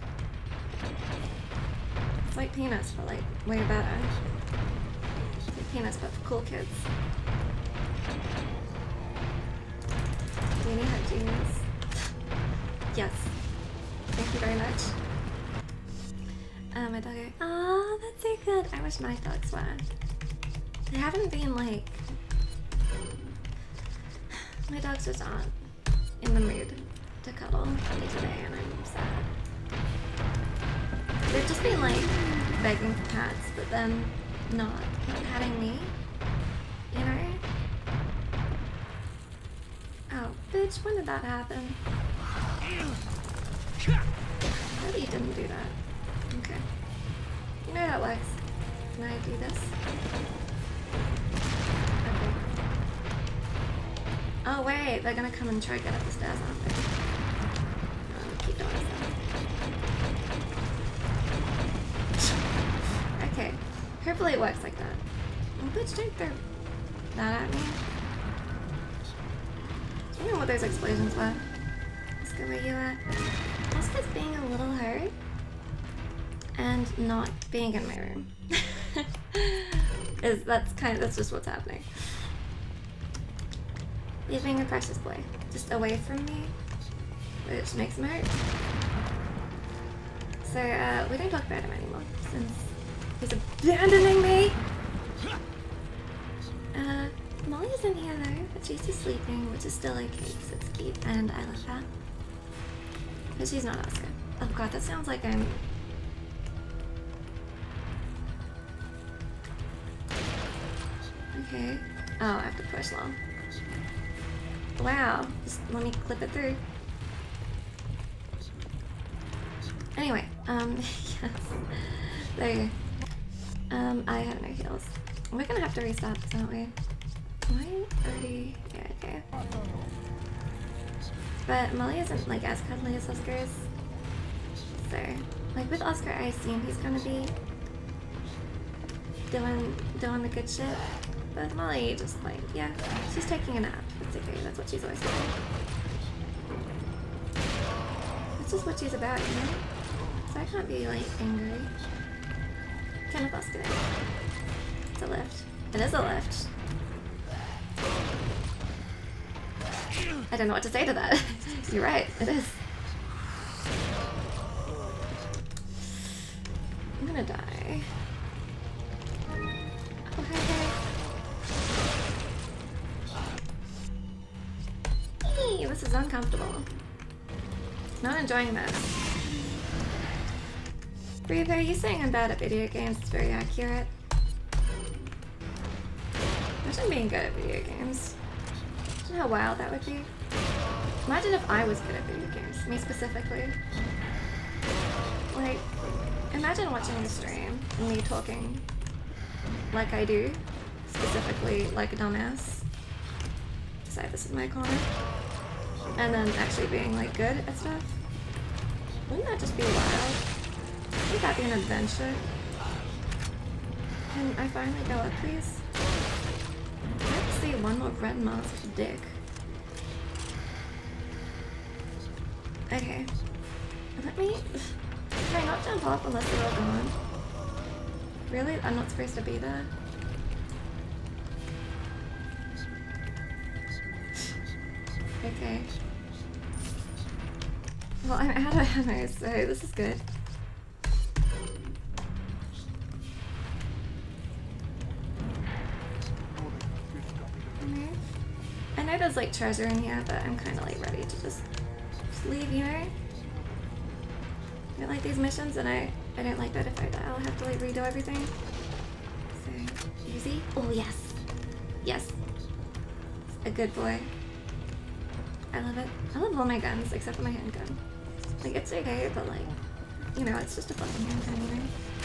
It's like penis, but like way better. It's like penis, but for cool kids. Weenie hot genius. Yes. Thank you very much. Uh, my dog. Oh, that's so good. I wish my dogs were. They haven't been like. My dogs just aren't in the mood to cuddle day to day, and I'm sad. They've just been like begging for pats, but then not, not patting me, you know? Oh, bitch, when did that happen? Maybe you didn't do that. Okay. You know how it works. Can I do this? Okay. Oh wait, they're gonna come and try to get up the stairs, aren't they? No, keep doing so. Okay. Hopefully it works like that. Oh, bitch, don't throw that at me. I don't know what those explosions were. Oscar, where you at? Oscar's being a little hurt. And not being in my room. Is that's kind of that's just what's happening. He's being a precious boy. Just away from me. Which makes him hurt. So uh, we don't talk about him anymore since he's abandoning me. Uh Molly's in here though, but she's just sleeping, which is still okay because it's cute and I love that. But she's not Oscar. Oh god, that sounds like I'm okay. Oh, I have to push long. Wow, just let me clip it through. Anyway, um, yes. There you go. Um, I have no heals. We're gonna have to restart this, aren't we? Am I already? Yeah, okay. But Molly isn't like as cuddly as Oscar is. So, like with Oscar, I assume he's gonna be doing, doing the good shit. But Molly just like, yeah, she's taking a nap. It's okay, that's what she's always doing. That's just what she's about, you know? So I can't be like angry. Kind of busted it. It's a lift. It is a lift. I don't know what to say to that. You're right, it is. I'm gonna die. Oh, hey, hey. Eee, this is uncomfortable. Not enjoying this. Reaper, you saying I'm bad at video games is very accurate. Imagine being good at video games. Imagine how wild that would be. Imagine if I was good at video games, me specifically. Like, imagine watching a stream and me talking like I do, specifically like a dumbass. Say this is my comment. And then actually being like good at stuff. Wouldn't that just be wild? Wouldn't that be an adventure? Can I finally go up, please? I have to see one more red mouse with a dick. Okay. Let me... Can I not jump off unless they're all gone? Really? I'm not supposed to be there? Okay. Well, I'm out of ammo, so this is good. I know there's like treasure in here, but I'm kind of like ready to just, just leave, you know? I don't like these missions, and I, I don't like that if I die, I'll have to like redo everything. So, easy. Oh, yes. Yes. A good boy. I love it. I love all my guns, except for my handgun. Like, it's okay, but like, you know, it's just a fucking handgun, you know?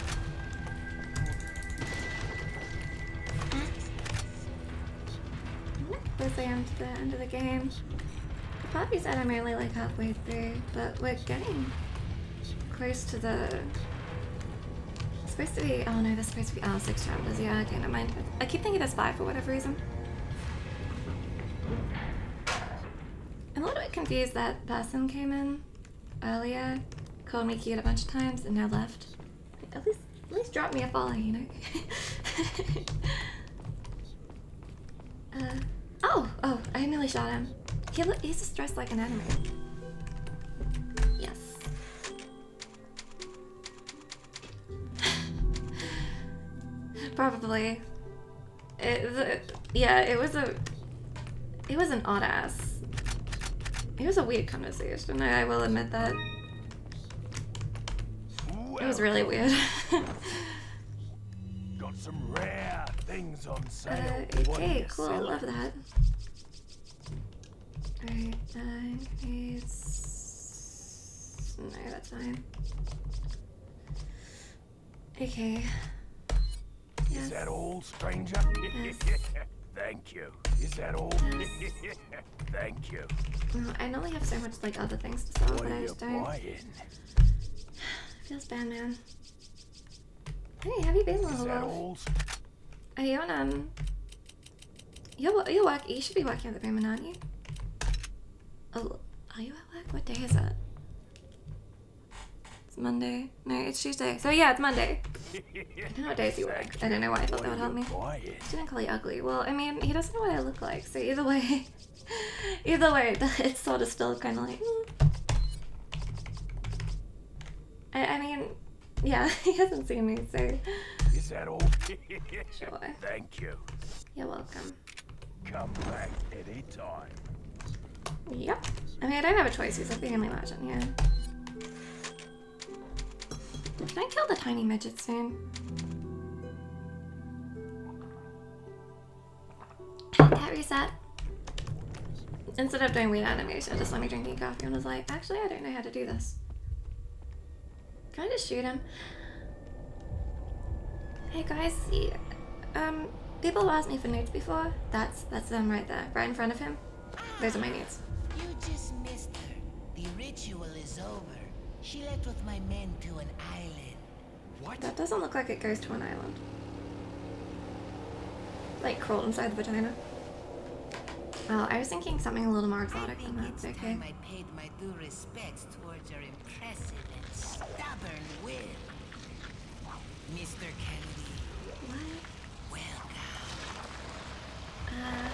Close I am to the end of the game. The puppy said I'm only like halfway through, but we're getting close to the... It's supposed to be... Oh no, there's supposed to be... Oh, six chapters, yeah, okay, never mind. I keep thinking there's five for whatever reason. I'm a little bit confused that person came in earlier, called me cute a bunch of times, and now left. At least, at least drop me a follow, you know? uh... Oh, oh, I nearly shot him. He look, he's just dressed like an anime. Yes. Probably. It, the, yeah, it was a... It was an odd ass. It was a weird conversation, I will admit that. It was really weird. Got some rare things on sale. Uh, okay, cool, I love that. Alright, uh, it's... No, that's fine. Okay. Yes. Is that all, stranger? Yes. Thank you. Is that all? Yes. Thank you. Well, I normally have so much like other things to sell, What but are I you just don't. buying? Feels bad, man. Hey, have you been, little Is that wolf? all? Are you on, um... You're, you're work- you should be working at the moment, aren't you? Oh, are you at work? What day is it? It's Monday. No, it's Tuesday. So yeah, it's Monday. I don't know what days you work. I don't know why I thought that would help me. Buying? He didn't call you ugly. Well, I mean, he doesn't know what I look like, so either way... either way, it's sort of still kind of like... Mm. I, I mean, yeah, he hasn't seen me, so... Is that all? Sure. Thank you. You're welcome. Come back anytime. Yep. I mean, I don't have a choice. He's like the only legend, yeah. Can I kill the tiny midget soon? Cat reset. Instead of doing weird animation, just let me drinking coffee and was like, actually, I don't know how to do this. Can I just shoot him? Hey guys, see, um, people have asked me for notes before. That's that's them right there, right in front of him. Those are my notes. You just missed her. The ritual is over. She left with my men to an island. What? That doesn't look like it goes to an island. Like crawled inside the vagina. Oh, I was thinking something a little more I exotic think than that. it's Okay. time I paid my due respects towards your impressive and stubborn will. Mister Kennedy, What? welcome. Uh.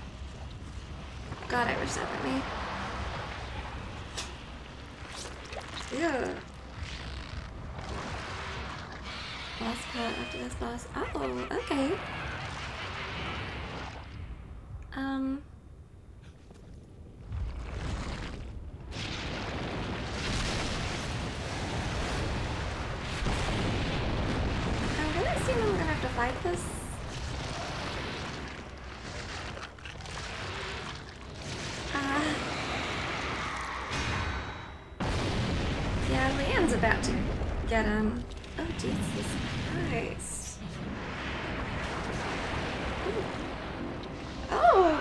God, I wish that were me. Yeah. Last part after this boss. Oh, okay. Um. I'm gonna assume I'm gonna have to fight this. Uh. Yeah, Leanne's about to get him. Oh, Jesus Christ. Oh!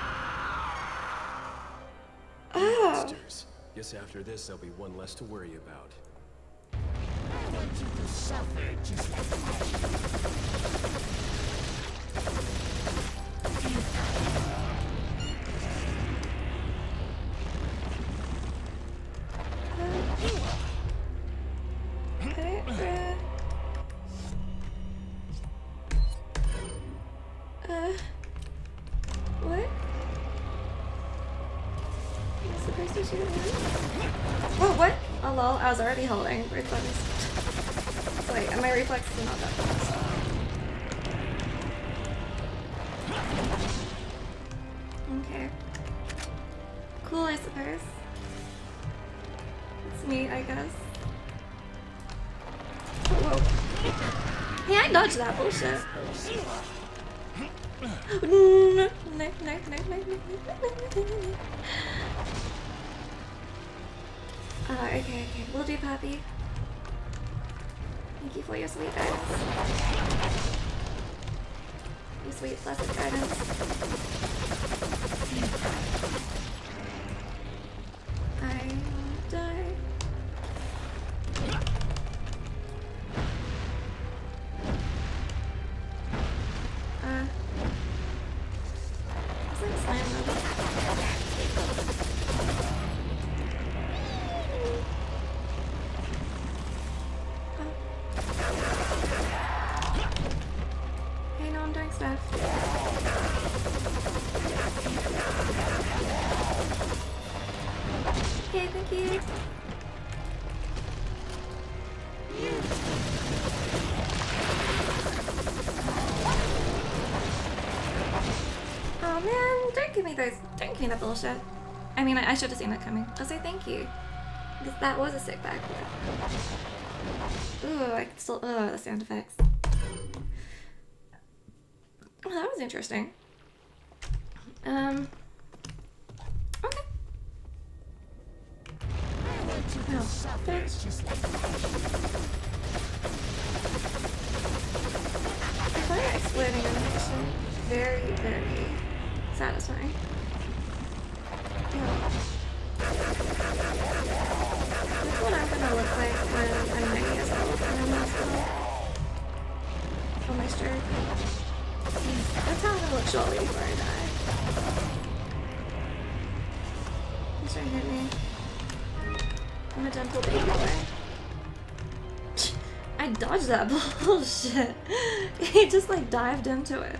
Oh! Monsters. Guess after this, there'll be one less to worry about. I want you to suffer just Okay, uh, uh, what? Am I supposed to shoot him? Whoa, what? Oh lol, I was already holding reflex. Wait, and my reflexes are not that fast. Okay. Cool, I suppose. It's neat, I guess. Whoa. Hey, I dodged that bullshit. No, no, no, no, no, no, no. Uh, okay, okay. Will do, Poppy. Thank you for your sweet guidance. Your sweet, blessed guidance. I will die. Uh, is that slam mode? Hey, no, I'm doing stuff. Okay, thank you. Oh man, don't give me those, don't give me that bullshit. I mean, I, I should have seen that coming. I'll say thank you. Because that was a sick backflip. Ooh, I can still, oh, the sound effects. Oh, that was interesting. Um, okay. No, thanks. I find exploding animation very, very satisfying. Yeah. That's what I'm gonna look like when I'm ninety years old and I'm not still on my stroke. That's how I'm gonna look shortly before I die. He's trying to hit me. I'm a gentle baby boy. I dodged that bullshit. He just like dived into it.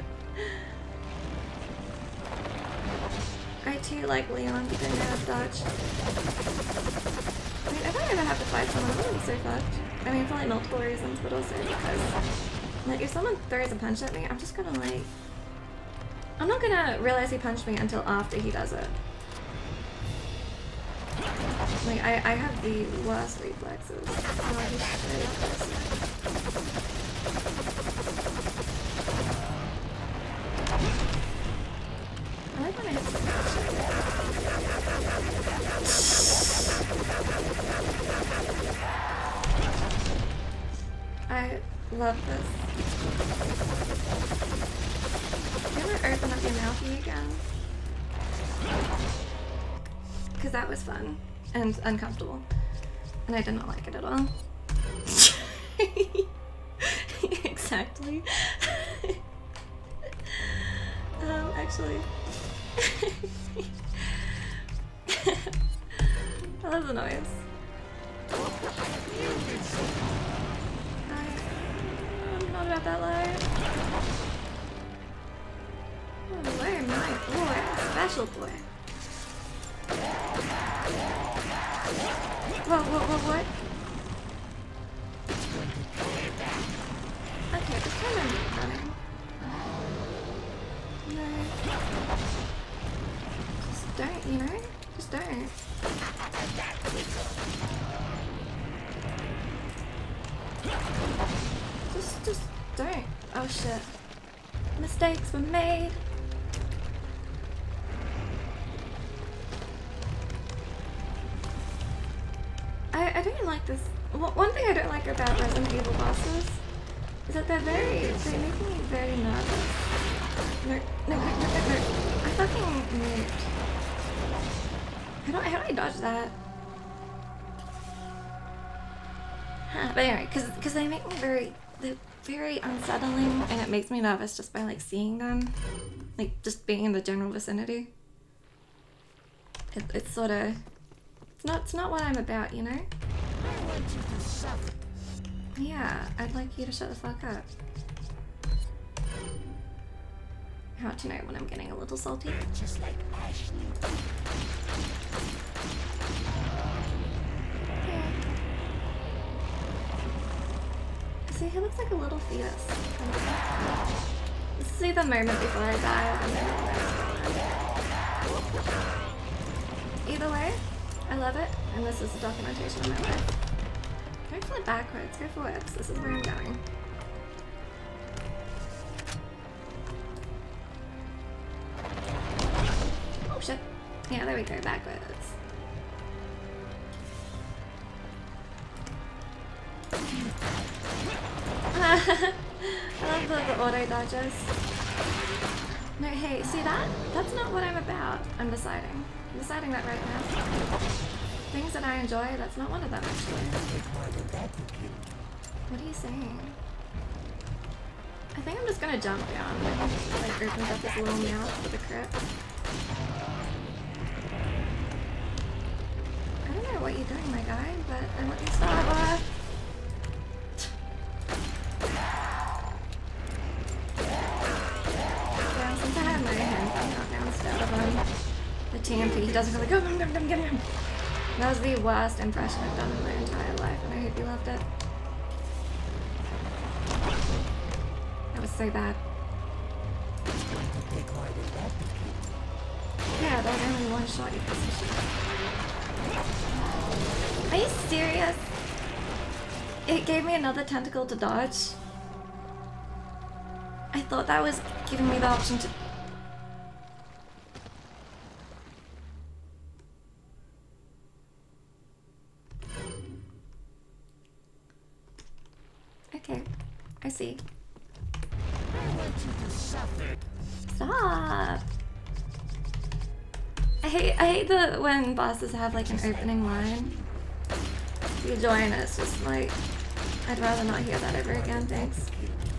I too like Leon, but then I have dodge. I mean, if I ever have to fight someone, I'm gonna be so fucked. I mean, for like multiple reasons, but also because like if someone throws a punch at me, I'm just gonna like I'm not gonna realize he punched me until after he does it. Like I, I have the worst reflexes. Oh, I just straight up this. I like when I hit some I love this. Do you want to open up your mouthy again? Because that was fun and uncomfortable. And I did not like it at all. Exactly. um, actually. I love the noise. I, I'm not about that loud. Oh, where am I? Oh, I'm a special boy. Whoa, whoa, whoa, what? Okay, this time I'm not running. No. Just don't, you know? Just don't. Just, just don't. Oh shit. Mistakes were made. I, I don't like this One thing I don't like about Resident Evil bosses is that they're very, they make me very nervous. No, no, no, no, no, no. I fucking moved. How do I, how do I dodge that? Huh, but anyway, cause, cause they make me very, they're very unsettling, and it makes me nervous just by like seeing them, like just being in the general vicinity. It, it's sort of, it's not, it's not what I'm about, you know? I want you to suffer. Yeah, I'd like you to shut the fuck up. How to know when I'm getting a little salty? Just like Ashley. See, he looks like a little fetus. This is the moment before I die. Either way, I love it, and this is a documentation of my life. Don't flip backwards, go forwards. This is where I'm going. Oh shit. Yeah, there we go, backwards. I love the, the auto dodges. No, hey, see that? That's not what I'm about. I'm deciding. I'm deciding that right now. Things that I enjoy, that's not one of them actually. What are you saying? I think I'm just gonna jump down when he like opens up his little mouth for the crit. I don't know what you're doing, my guy, but I want you to stop. Uh, yeah, since I have my hands on knockdown instead of um, the T M P, he doesn't really go gum gum gum gum gum. That was the worst impression I've done in my entire life, and I hope you loved it. That was so bad. Yeah, that was only one shot, you piece of shit. Are you serious? It gave me another tentacle to dodge. I thought that was giving me the option to... Okay, I see. I want you to suffer. Stop! I hate, I hate the when bosses have like an opening line. You join, it's just like, I'd rather not hear that ever again, thanks.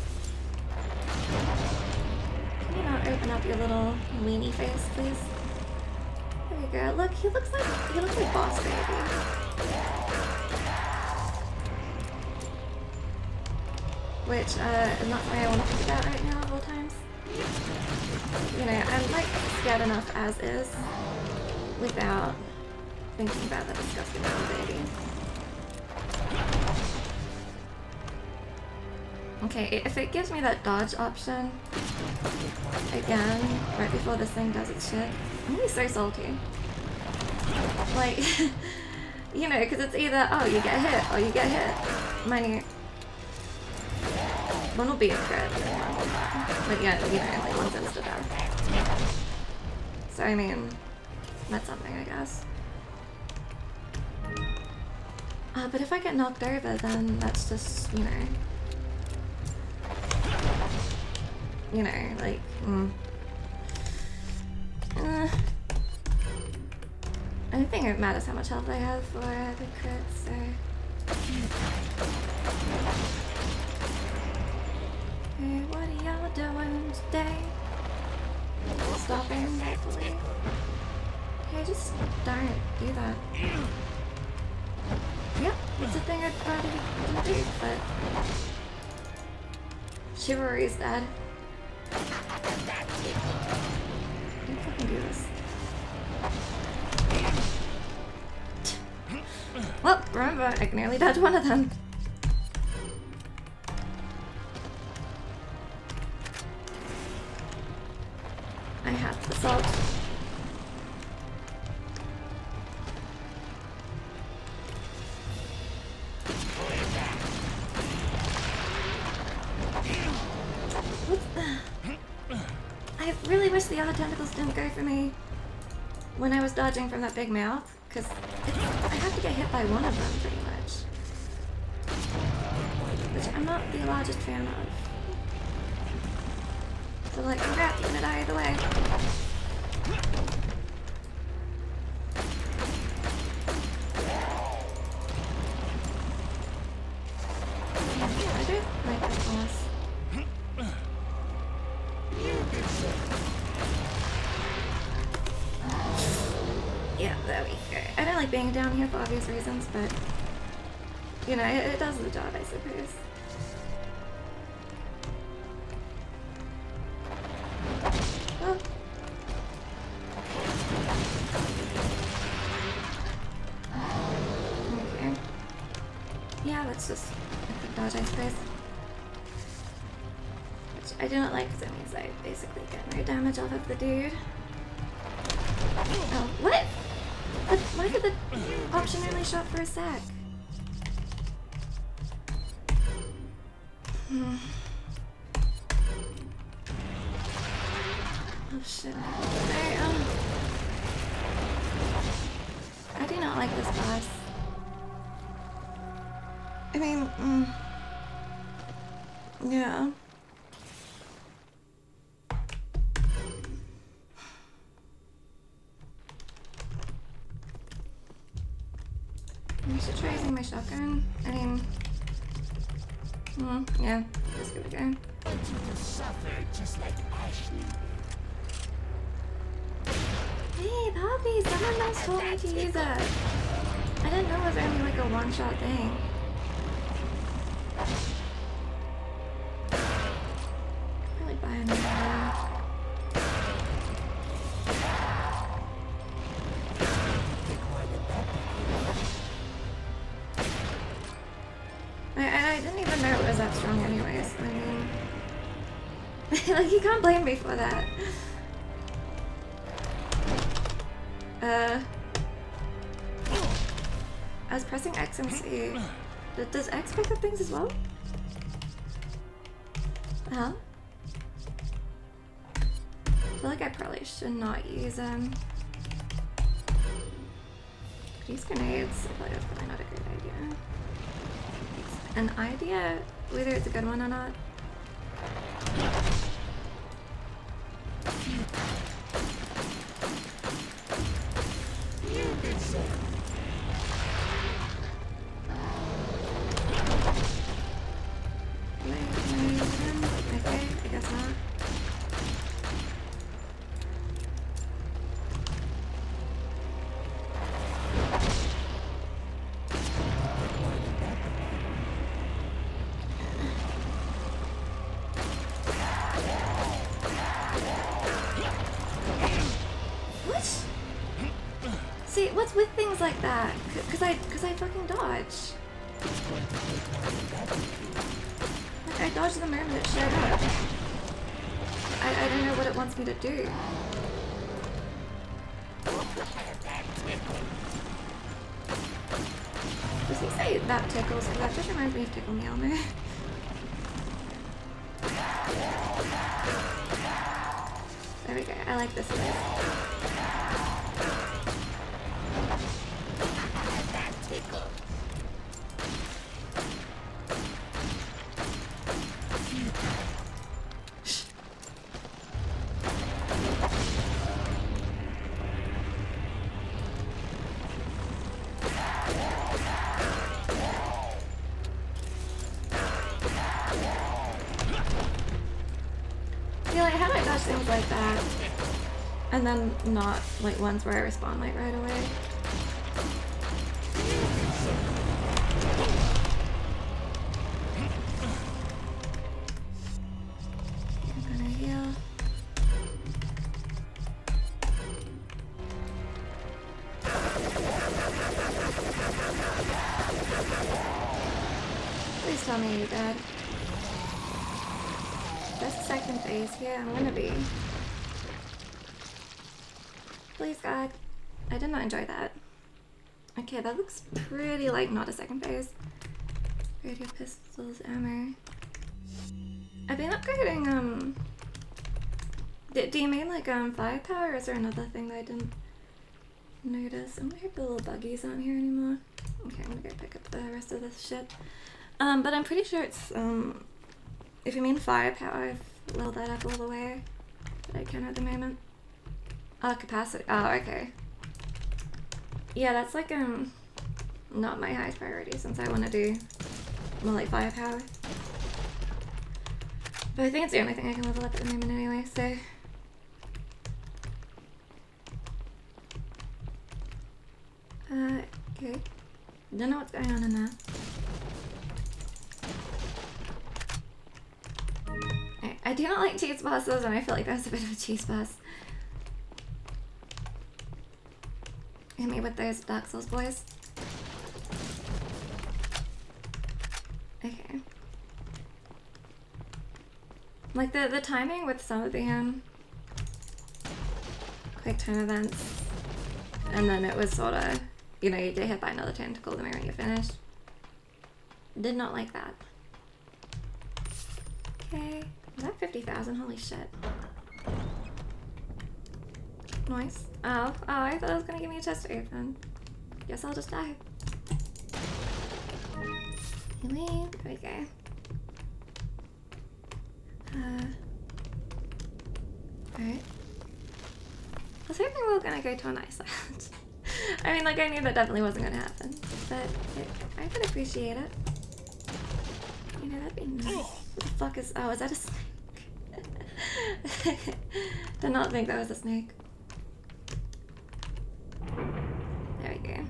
Can you not open up your little weenie face, please? There you go. Look, he looks like, he looks like Boss Baby. Which, uh, is not something I want to think about right now of all times. You know, I'm like scared enough as is without thinking about that disgusting little baby. Okay, if it gives me that dodge option again, right before this thing does its shit, I'm gonna be so salty. Like, you know, because it's either, oh, you get hit, or you get hit. Mine, one will be a crit, and one will die. But yeah, you know, like one's insta death. So I mean, that's something, I guess. Uh, but if I get knocked over, then that's just, you know... You know, like, mm. uh, I don't think it matters how much health I have for uh, the crits, so... Hey, what are y'all doing today? Stopping, hopefully. Hey, just don't do that. Yep, it's a thing I'd probably didn't do, but... Chivalry's dead. Don't fucking do this. Well, remember, I can only dodge one of them. I have to assault. I really wish the other tentacles didn't go for me when I was dodging from that big mouth, because I have to get hit by one of them, pretty much. which I'm not the largest fan of. So like, congrats, you're gonna die either way. I do like this boss. Yeah, there we go. I don't like being down here for obvious reasons, but you know, it, it does the job, I suppose. Oh. Okay. Yeah, let's just dodge, I suppose. Which I do not like because it means I basically get no damage off of the dude. Oh, what? But why did the option only shot for a sec? Hmm. Oh shit. I, um, I do not like this boss. I mean, mm, yeah. I should try using my shotgun. I mean, mm, yeah, let's give it a go. Hey, Poppy, someone else told me to use it. I didn't know it was only like a one-shot thing. Probably buy another one. I, I didn't even know it was that strong anyways. I mean, like, you can't blame me for that. Uh, I was pressing X and C. Does X pick up things as well? Huh? I feel like I probably should not use them. Use grenades. I feel like that's probably not a good idea. It's an idea, whether it's a good one or not. Okay, I guess not. What? See, what's with things like that? Cause I, cause I fucking dodge. Like, I dodged the moment it showed up. I, I don't know what it wants me to do. Does he say that tickles? Because that just reminds me of Tickle Me Elmo. There we go. I like this way. Yeah, like, how do I dodge things like that? And then not, like, ones where I respawn, like, right away. I'm gonna heal. Please tell me you're dead. Just second phase, yeah, I'm gonna be. Please, God. I did not enjoy that. Okay, that looks pretty like not a second phase. Radio pistols, ammo. I've been upgrading, um... Do, do you mean like um firepower, or is there another thing that I didn't notice? I'm gonna hope the little buggies aren't here anymore. Okay, I'm gonna go pick up the rest of this shit. Um, but I'm pretty sure it's, um, if you mean firepower, I've leveled that up all the way. But I can at the moment. Oh, capacity. Oh, okay. Yeah, that's like, um, not my highest priority since I want to do more like firepower. But I think it's the only thing I can level up at the moment anyway, so. Uh, okay. Don't know what's going on in there. Right. I do not like cheese bosses, and I feel like that's a bit of a cheese boss. Hit me with those Dark Souls boys. Okay. Like the the timing with some of the um quick time events, and then it was sort of, you know, you get hit by another tentacle the moment you finish. Did not like that. Okay, is that fifty thousand? Holy shit. Nice. Oh, oh, I thought it was gonna give me a chest to open. Guess I'll just die. There we go. Uh, alright. I was hoping we were gonna go to an ice island. I mean, like, I knew that definitely wasn't gonna happen, but it, I could appreciate it. You know, that'd be nice. What the fuck is... Oh, is that a snake? Did not think that was a snake. There we go.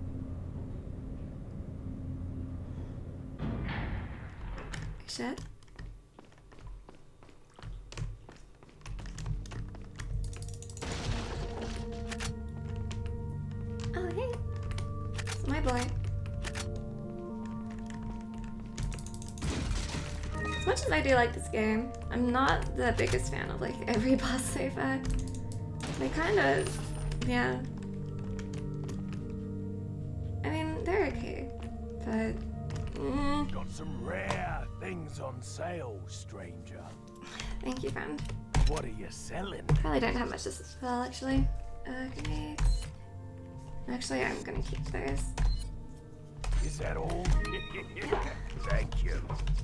Shit. Oh, hey. It's my boy. As much as I do like this game, I'm not the biggest fan of like every boss so far. They kind of, yeah. I mean, they're okay, but. Mm. Got some rare things on sale, stranger. Thank you, friend. What are you selling? Probably don't have much to sell, actually. Uh, grenades. Actually, I'm gonna keep those. Is that all? Thank you.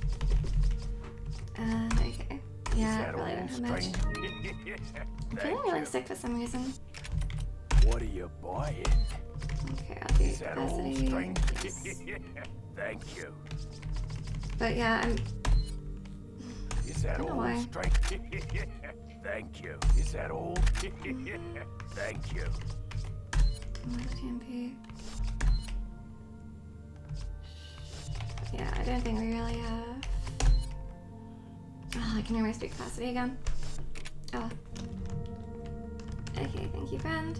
Uh, okay. Yeah, I probably don't have much. I'm feeling really you. sick for some reason. What are you buying? Okay, I'll do Is that all, capacity. stranger? Yes. Thank you. But yeah, I'm. Is that I don't know all, why. stranger? Thank you. Is that all? Thank you. Left T M P. Yeah, I don't think we really have. Oh, I can hear my speed capacity again. Oh. Okay, thank you, friend.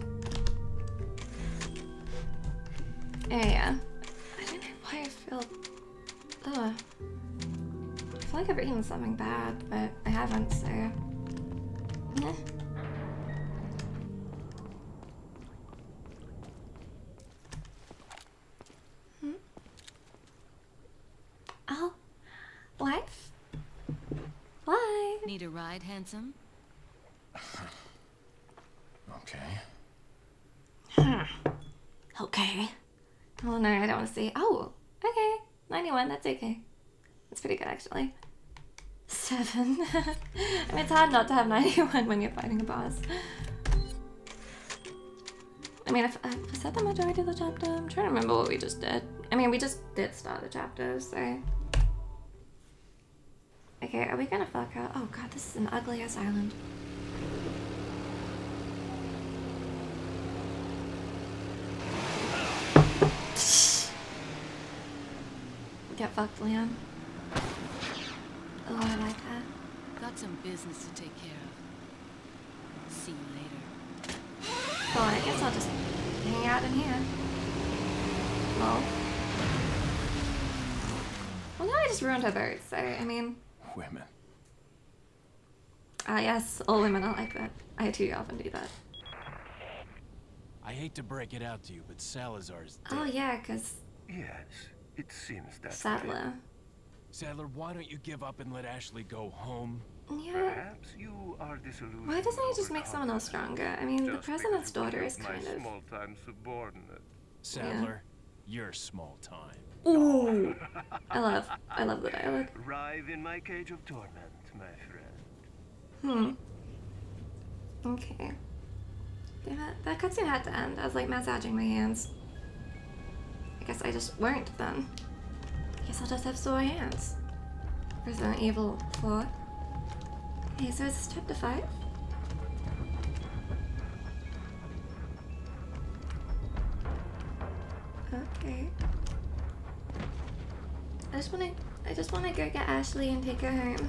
Yeah, yeah. I don't know why I feel. Ugh. I feel like I've eaten something bad, but I haven't, so. Eh. Hmm? Oh. Wife? Why? Need a ride, handsome? Okay. Okay. Oh no, I don't want to see. Oh, okay. ninety-one, that's okay. That's pretty good, actually. Seven. I mean, it's hard not to have ninety-one when you're fighting a boss. I mean, if, if was that the majority of the chapter? I'm trying to remember what we just did. I mean, we just did start the chapter, so. Okay, are we gonna fuck out? Oh god, this is an ugly ass island. Get fucked, Leon. Oh, I like that. Got some business to take care of. See you later. Well, I guess I'll just hang out in here. Lol. Well, now I just ruined her boat, so, I mean... Women. Ah, uh, yes, all women are like that. I too often do that. I hate to break it out to you, but Salazar's dead. Oh, yeah, because Yes, it seems that way. Sadler. Sadler, why don't you give up and let Ashley go home? Yeah. Perhaps you are disillusioned. Why doesn't he just over make someone else confidence, stronger? I mean, the just president's because you daughter is killed kind my of... small-time subordinate. Sadler, You're small time. Ooh. I love, I love the dialogue. Arrive in my cage of torment, my friend. Hmm. Okay. Damn it. That cutscene had to end. I was like massaging my hands. I guess I just weren't then. I guess I'll just have sore hands. Resident Evil four. Hey, so is this chapter five? Okay. I just wanna I just wanna go get Ashley and take her home.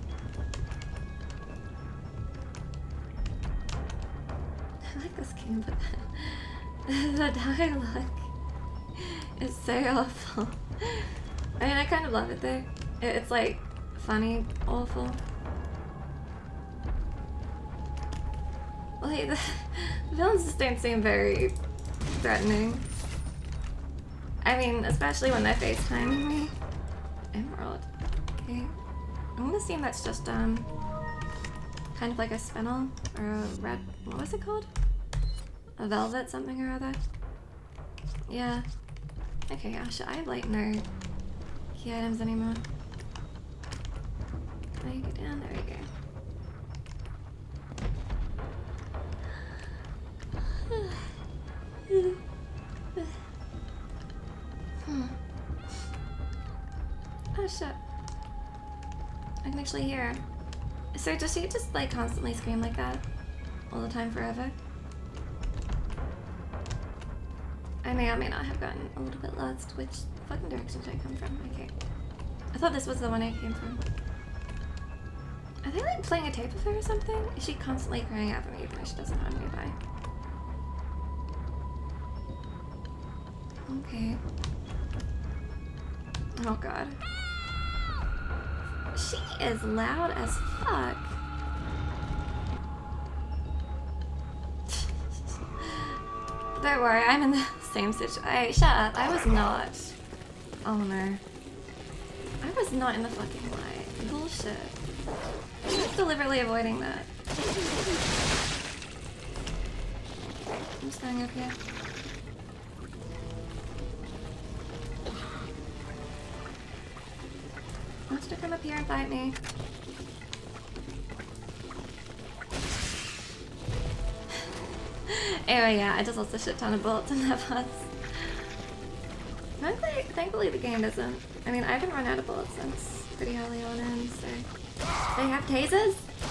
I like this game, but the, the dialogue is so awful. I mean, I kind of love it though. It, it's like funny, awful. Like the, the villains just don't seem very threatening. I mean, especially when they're FaceTiming me. Emerald. Okay. I'm gonna assume that's just um kind of like a spinel or a red, what was it called? A velvet something or other. Yeah. Okay, oh, should I have like no key items anymore? Can I go down? There we go. Hmm. Oh shit. I can actually hear her. So does she just like constantly scream like that? All the time forever? I may or may not have gotten a little bit lost. Which fucking direction did I come from? Okay. I thought this was the one I came from. Are they like playing a tape of her or something? Is she constantly crying out for me even though she doesn't have me by? Okay. Oh god. She is loud as fuck. Don't worry, I'm in the same situation. Hey, shut up. I was not. Oh no. I was not in the fucking light. Bullshit. I'm just deliberately avoiding that. I'm just going up here. Wants to come up here and fight me. Anyway, yeah, I just lost a shit ton of bullets in that bus. Thankfully, thankfully the game doesn't. I mean, I haven't run out of bullets since pretty early on in, so... They have tasers?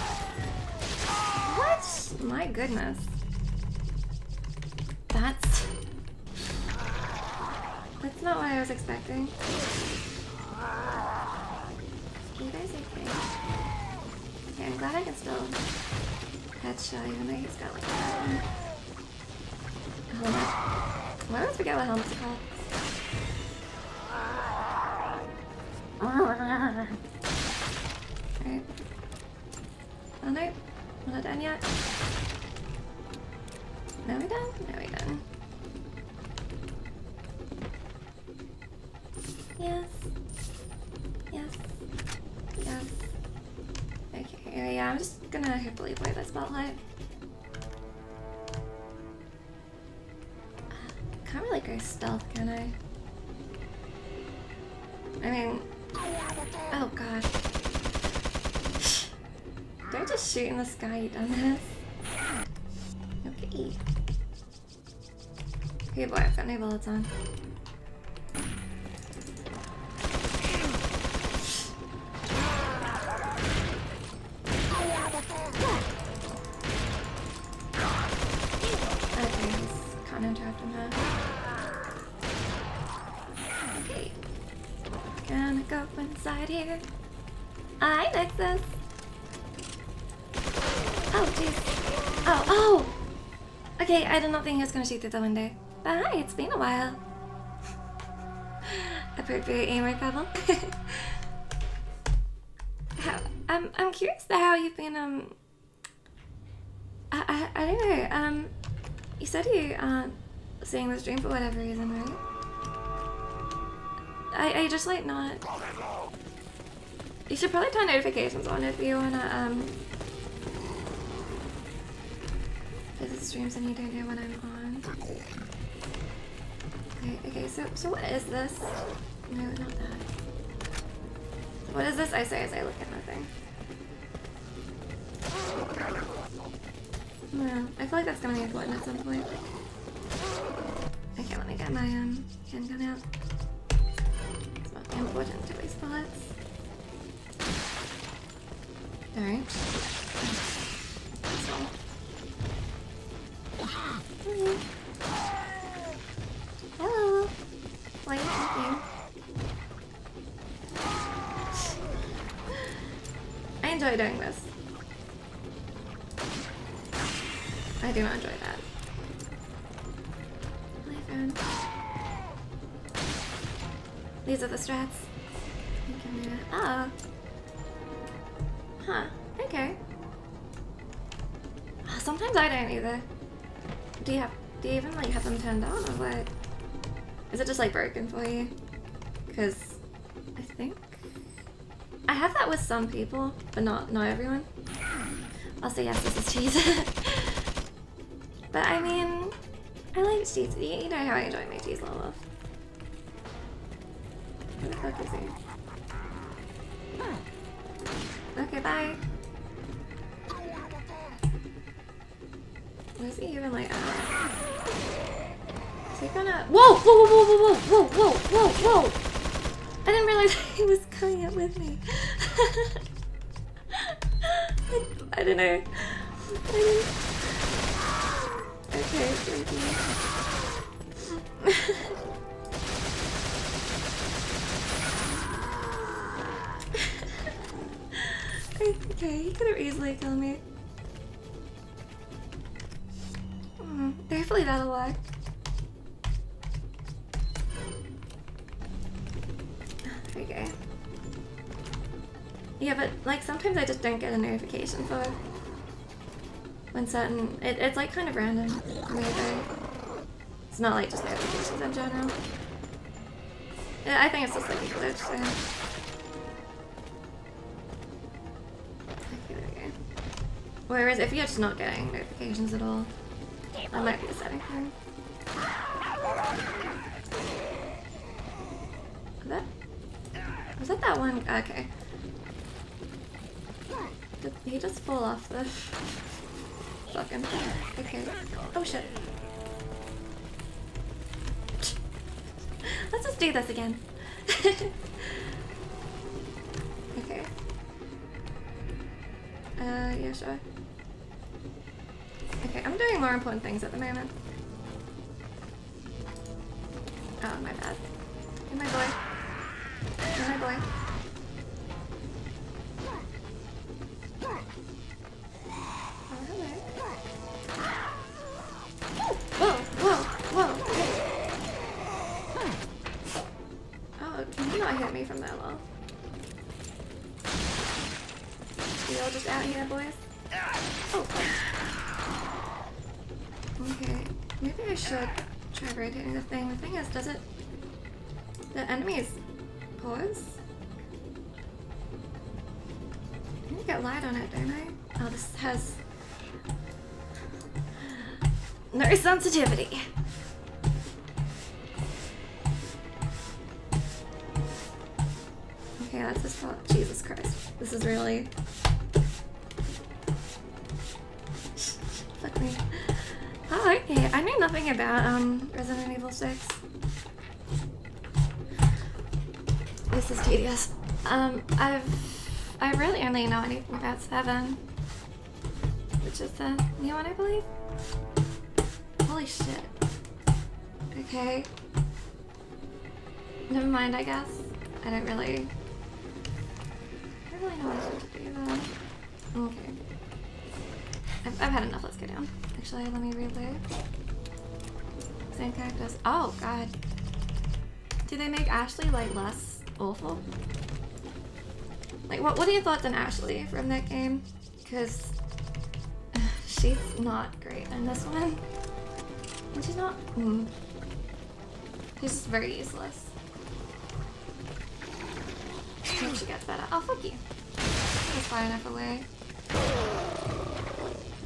What? My goodness. That's... That's not what I was expecting. You guys okay? Okay, I'm glad I can still headshot even though he's got like a helmet. Why do I forget what helmet's called? Alright. Oh no, we're not done yet. Now we done? Now we done. Yes. Yes. Yes. Okay, yeah, I'm just gonna hopefully avoid that spotlight. Can't really go stealth, can I? I mean... Oh god. Don't just shoot in the sky, you dumbass. Okay. Okay boy, I've got no bullets on. Okay, he's kind of trapped in that. Okay. Gonna go inside here. Hi, Nexus. Oh, jeez. Oh, oh! Okay, I did not think he was gonna shoot through the window. But hi, it's been a while. Appropriate aim right, Pebble? how, I'm, I'm curious to how you've been, um... I, I, I don't know, um... You said you aren't seeing the stream for whatever reason, right? I, I just like not... You should probably turn notifications on if you wanna, um... visit streams and you don't know when I'm on. Okay, okay, so so what is this? No, not that. What is this? I say as I look at nothing. No, I feel like that's gonna be important at some point. Okay, let me get my um handgun out. It's not important to waste bullets. Alright. That's all. Okay. Hello. Why are you talking? I enjoy doing this. I do not enjoy that. My phone. These are the strats. You can do it. Oh. Huh. Okay. Oh, sometimes I don't either. Do you have? Do you even like have them turned on or what? Is it just like broken for you? Because I think I have that with some people, but not not everyone. I'll say yes, this is cheese. But I mean, I like cheese. You, you know how I enjoy my cheese level. Where the fuck is he? Okay, bye. Where's he even like? Uh, is he gonna? Whoa! Whoa! Whoa! Whoa! Whoa! Whoa! Whoa! Whoa! Whoa! I didn't realize he was coming up with me. I, I don't know. I didn't. Okay, thank you. Okay, he could have easily killed me. Mm, thankfully that'll work. There you go. Yeah, but like sometimes I just don't get a notification for it. When certain, it, it's like kind of random for me though. It's not like just notifications in general. Yeah, I think it's just like a glitch, so. Okay, there we go. Whereas if you're just not getting notifications at all, that might be a setting thing. Was that? Was that that one? Okay. Did he just fall off the fucking thing? Okay. Oh shit. Let's just do this again. Okay. Uh, yeah, sure. Okay, I'm doing more important things at the moment. Oh, my bad. Hey, my boy. Hey, my boy. Oh, hello. Whoa, whoa, whoa. Oh, can you not hit me from that low? You all just out here, boys? Oh. Okay, maybe I should try rotating the thing. The thing is, does it... The enemies pause? I need to get light on it, don't I? Oh, this has... no sensitivity. Okay, that's his fault. Jesus Christ. This is really... Fuck me. Oh, okay. I knew nothing about um Resident Evil six. This is tedious. Um, I've I really only know anything about seven, which is the new one, I believe. Holy shit. Okay. Never mind, I guess. I don't really... I don't really know what to do though. Okay. I've, I've had enough, let's go down. Actually, let me reload. Same characters. Oh, God. Do they make Ashley, like, less awful? Like, what, what are your thoughts on Ashley from that game? Because she's not great in this one. And she's not... Mm. She's just very useless. I hope she gets better. Oh, fuck you. That's far enough away.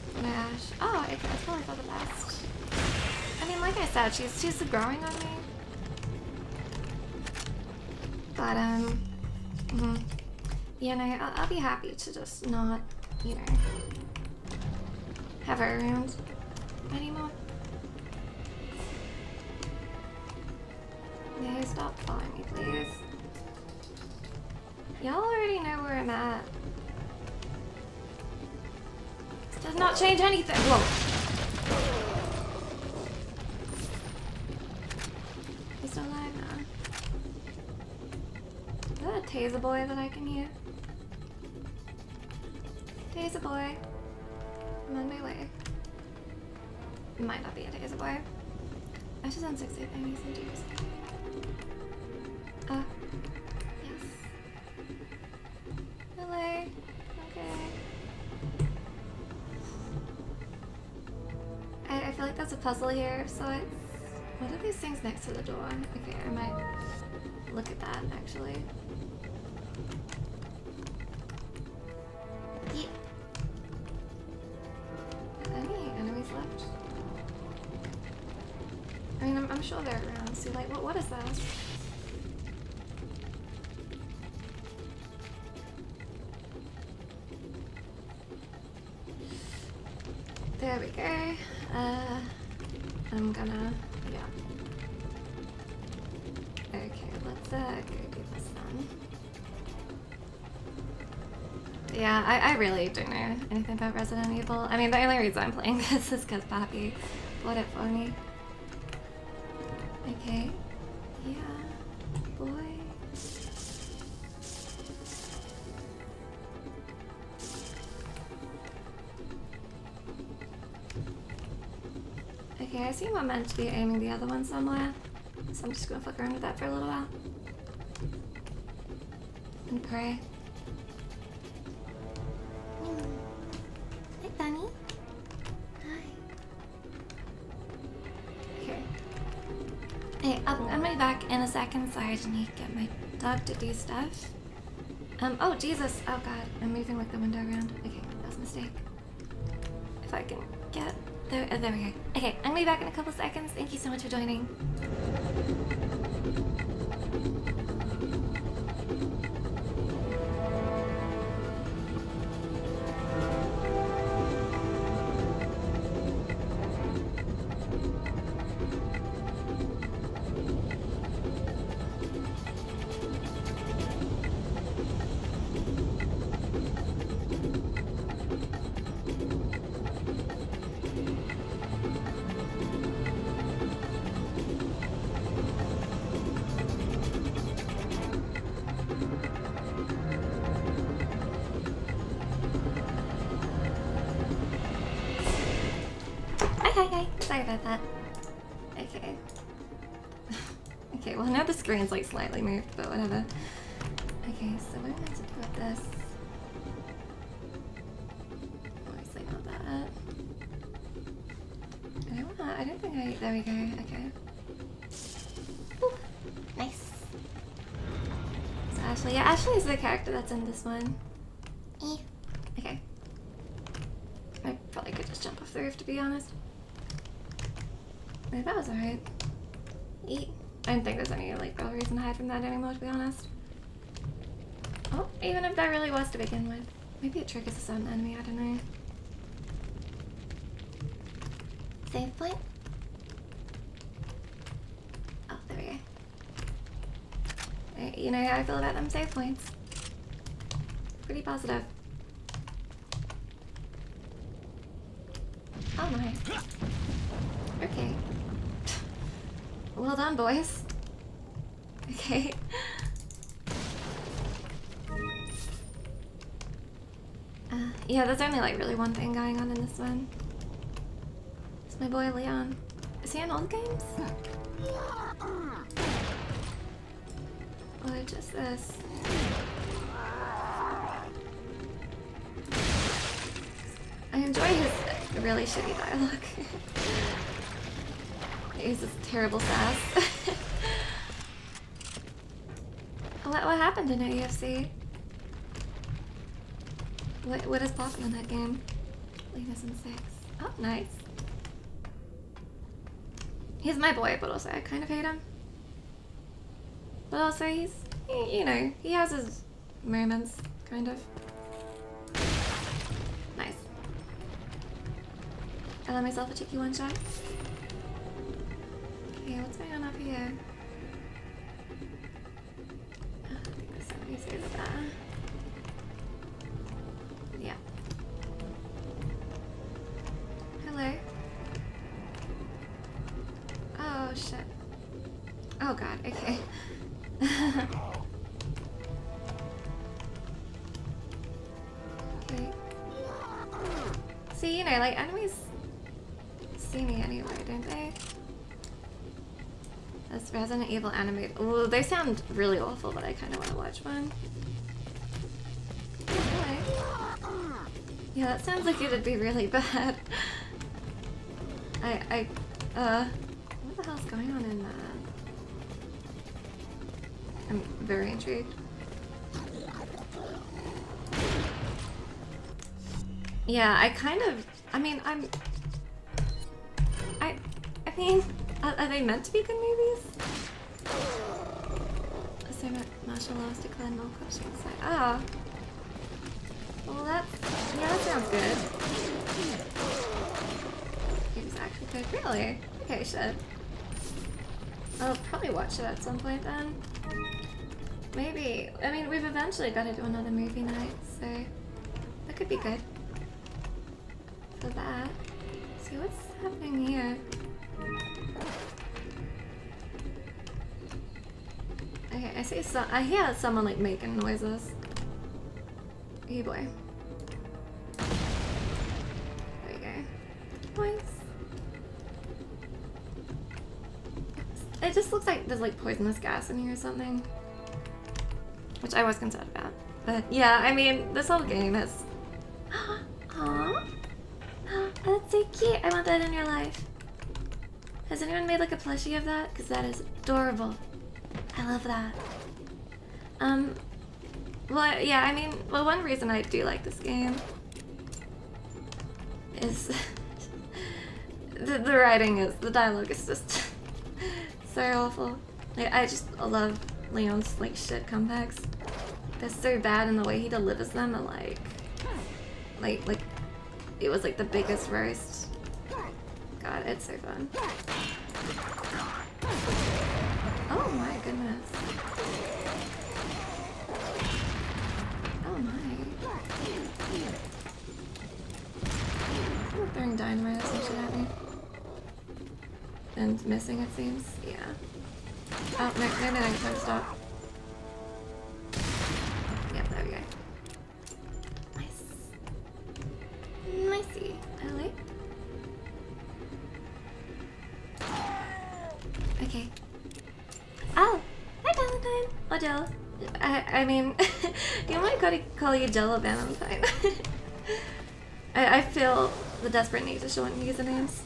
Nash. Oh, okay, that's probably for the best. I mean, like I said, she's she's growing on me. But, um, mm, yeah, no, I'll, I'll be happy to just not, you know, have her around anymore. No, stop following me, please. Y'all already know where I'm at. This does not change anything. Whoa. He's still alive now. Is that a taser boy that I can hear? Taser boy. I'm on my way. It might not be a taser boy. I just on six eight nine and juice. Uh, yes. Hello. Okay. I, I feel like there's a puzzle here, so it's... What are these things next to the door? Okay, I might look at that, actually. Yeah. Any enemies left? I mean, I'm, I'm sure they're around, so like, what, what is this? There we go. Uh, I'm gonna, yeah. Okay, let's uh, go do this then. Yeah, I, I really don't know anything about Resident Evil. I mean, the only reason I'm playing this is because Pappy bought it for me. Okay. Yeah. Boy. Okay, I assume I'm meant to be aiming the other one somewhere. So I'm just gonna fuck around with that for a little while. And pray. Mm. Hi, Bunny. Hi. Okay. Hey, I'll, I'm gonna be back in a second. Sorry, I just need to get my dog to do stuff. Um, oh, Jesus. Oh, God. I'm moving like the window around. Okay, that was a mistake. If I can get... There, uh, there we go. Okay, I'm gonna be back in a couple seconds. Thank you so much for joining. Hi, sorry about that. Okay. Okay, well now the screen's like slightly moved, but whatever. Okay, so what am I meant to do with this? Obviously not that. I don't wanna, I don't think I, there we go, okay. Ooh, nice. So Ashley, yeah, Ashley is the character that's in this one. Eh. Okay. I probably could just jump off the roof, to be honest. Wait, that was alright. Eat. I don't think there's any like real reason to hide from that anymore, to be honest. Oh, even if that really was to begin with. Maybe it triggers a certain enemy, I don't know. Save point? Oh, there we go. You know how I feel about them save points. Pretty positive. Oh my. Okay. Well done, boys. Okay. Uh, yeah, there's only like really one thing going on in this one. It's my boy Leon. Is he in all the games? Or just this? I enjoy his really shitty dialogue. He uses terrible sass. what, what happened in U F C? What, what is popping in that game? Lena's in six. Oh, nice. He's my boy, but also I kind of hate him. But also he's he, you know, he has his moments, kind of. Nice. I let myself a cheeky one shot. Okay, what's going on up here? Oh, I think there's something easier than that. Yeah. Hello. Oh shit. Oh god, okay. Okay. See, you know, like enemies see me anyway, don't they? This Resident Evil animated. Oh, they sound really awful, but I kind of want to watch one. Okay. Yeah, that sounds like it'd be really bad. I, I, uh, what the hell's going on in that? I'm very intrigued. Yeah, I kind of, I mean, I'm, I, I mean, are, are they meant to be good movies? So martial laws declared more questions. Like, ah. Well, that's, yeah, that sounds good. It was actually good. Really? Okay, shit. I'll probably watch it at some point then. Maybe. I mean, we've eventually got to do another movie night, so that could be good. For that. See what's happening here. Okay, I see some. I hear someone like making noises. Hey boy. There you go. Nice. It just looks like there's like poisonous gas in here or something. Which I was concerned about. But yeah, I mean, this whole game is... Aww. That's so cute. I want that in your life. Has anyone made like a plushie of that? Because that is adorable. I love that. Um, well, yeah, I mean, well, one reason I do like this game is the, the writing is, the dialogue is just so awful. Like, I just love Leon's like shit comebacks. They're so bad in the way he delivers them, and like, like, like, it was like the biggest roast. God, it's so fun. Oh my goodness. Oh my. I'm throwing dynamite or some shit at me. And missing, it seems. Yeah. Oh, no, no, no, no, time to stop. Yep, there we go. Nice. Nicey. I like. Okay. Oh! Hi, Valentine! Oh, Jello. I, I mean, you might gotta call you Jello Valentine. I, I feel the desperate need to shorten usernames.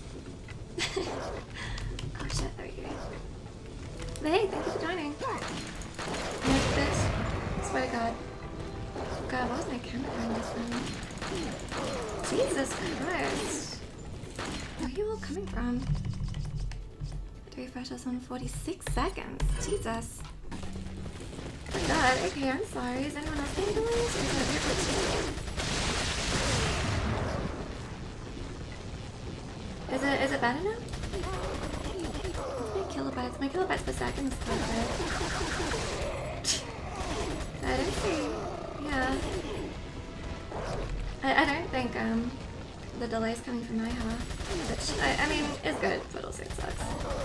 Oh shit, there you go. But hey, thank you for joining. Nice bitch. I swear to God. God, why was my camera doing this one? Jesus Christ. Where are you all coming from? To refresh us on forty-six seconds. Jesus. Oh my God, okay, I'm sorry. Is anyone else getting delays? Or is that your glitch? Is it, is it better now? My kilobytes, my kilobytes per second is quite good. I don't see, yeah. I, I don't think um the delay's coming from my half, which, I, I mean, is good, but also it sucks.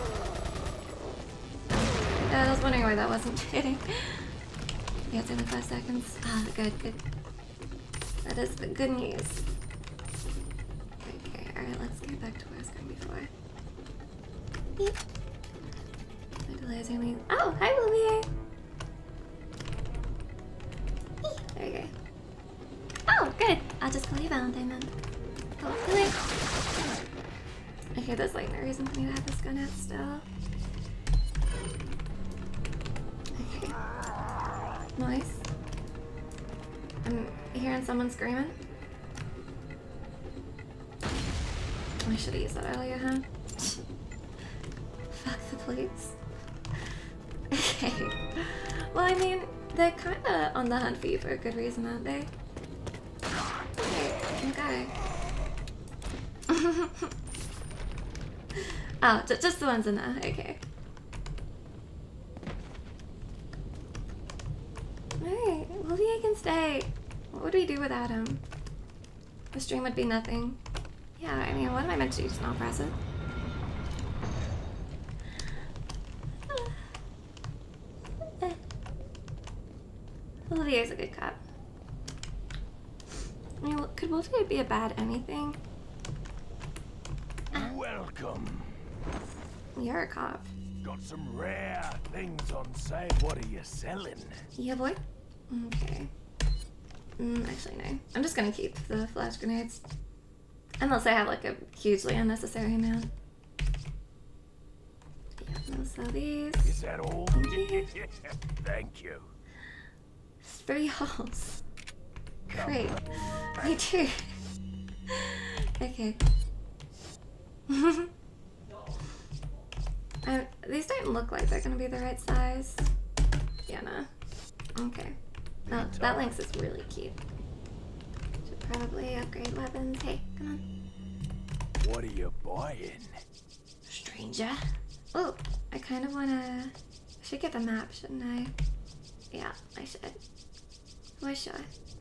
Yeah, I was wondering why that wasn't hitting. Yeah, it's only five seconds. Ah, good, good. That is the good news. Okay, alright, let's get back to where I was going before. Beep. My delay is only... Oh, hi, Blueberry! There you go. Oh, good! I'll just call you Valentine then. Hopefully. Okay, there's like no reason for me to have this gun out still. Okay. Noise. I'm hearing someone screaming. I should have used that earlier, huh? Fuck the police. Okay. Well, I mean, they're kind of on the hunt for you for a good reason, aren't they? Okay. Okay. Oh, j just the ones in there. Okay. Alright, Olivier can stay. What would we do without him? The stream would be nothing. Yeah, I mean, what am I meant to do? Just not press it? Olivier's a good cop. I mean, could Wolfie be a bad anything? Welcome. You're a cop. Got some rare things on sale. What are you selling? Yeah, boy. Okay. Mm, actually, no. I'm just gonna keep the flash grenades. Unless I have like a hugely unnecessary amount. Yeah, we'll sell these. Is that all? Thank you. Three holes. Great. Me too. Okay. um, these don't look like they're gonna be the right size. Yeah, no. Okay. Oh, that Lynx is really cute. Should probably upgrade weapons. Hey, come on. What are you buying? Stranger. Oh, I kind of wanna. I should get the map, shouldn't I? Yeah, I should. For sure.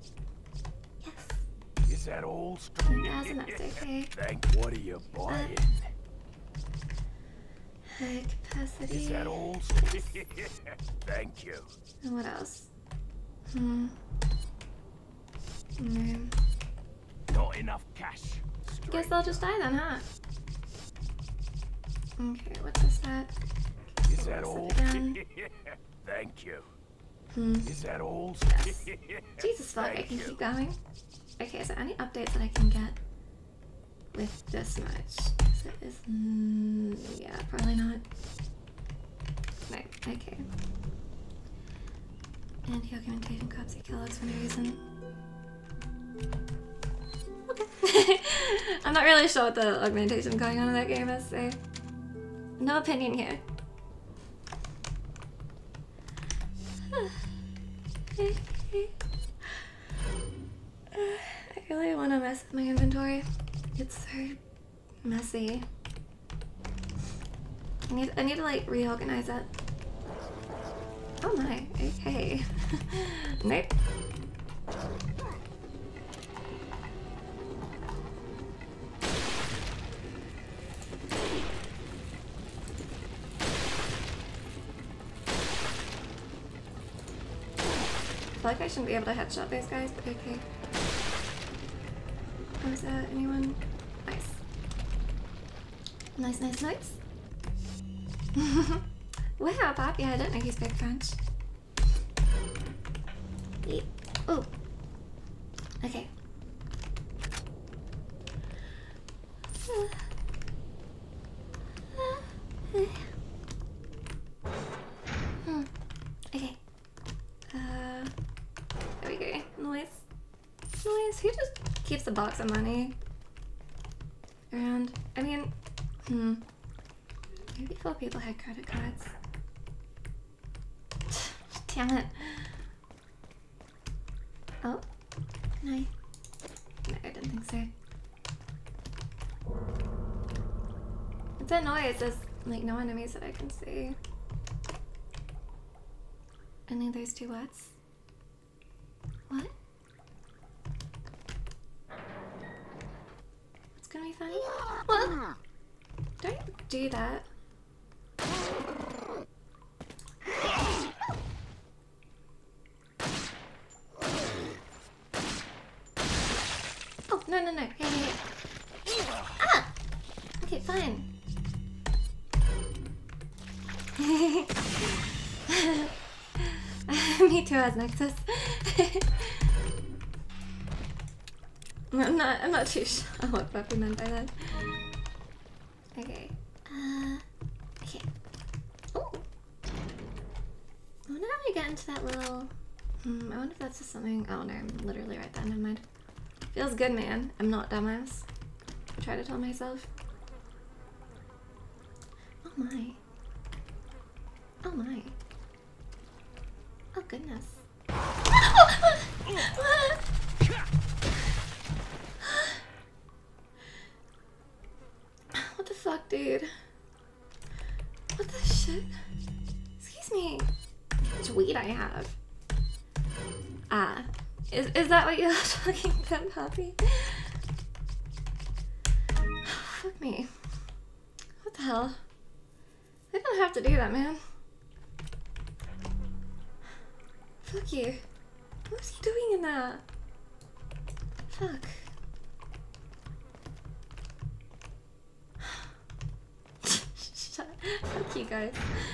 Yes. Is that all? ten thousand, that's okay. Thank. What are you buying? Uh, high capacity. Is that all? Thank you. And what else? Hmm. Mm. Not enough cash. Guess I'll just die then, huh? Okay, what's this at? Is that all? Again? Thank you. Hmm. Is that all? Yes. Jesus fuck, I can keep going. Okay, so any updates that I can get with this much? So it is, mm, yeah, probably not. Right, okay. Anti-augmentation cops at Kellogg's for no reason. Okay. I'm not really sure what the augmentation going on in that game is, so no opinion here. I really want to mess with my inventory. It's so messy. I need, I need to like reorganize it. Oh my, okay. Nope. I feel like I shouldn't be able to headshot those guys, but okay. Oh, is there anyone? Nice. Nice, nice, nice. Wow, Poppy, I didn't know he spoke French. Yeet. Oh. Okay. Hmm. Okay. Uh, there we go. Noise. Noise. Who just keeps a box of money around? I mean, hmm. Maybe four people had credit cards. Damn it. Oh. No. No, I didn't think so. It's a noise. There's like no enemies that I can see. Only those two words. What? It's gonna be funny? What? Don't do that. Oh, no, no, no. Hey, hey, hey. Ah! Okay, fine. Me too as Nexus. I'm not, I'm not too sure what Buffy meant by that. Okay. Uh, okay. Oh! I wonder how we get into that little... Hmm, I wonder if that's just something... Oh no, I'm literally right there, never mind. Feels good, man. I'm not dumbass. I try to tell myself. Oh my. Oh my. Oh goodness. What the fuck, dude? What the shit? Excuse me. How much weed I have? Ah. Is, is that what you're talking about, Poppy? Fuck me. What the hell? I don't have to do that, man. Fuck you. What was he doing in that? Fuck. Shut up. Fuck you guys.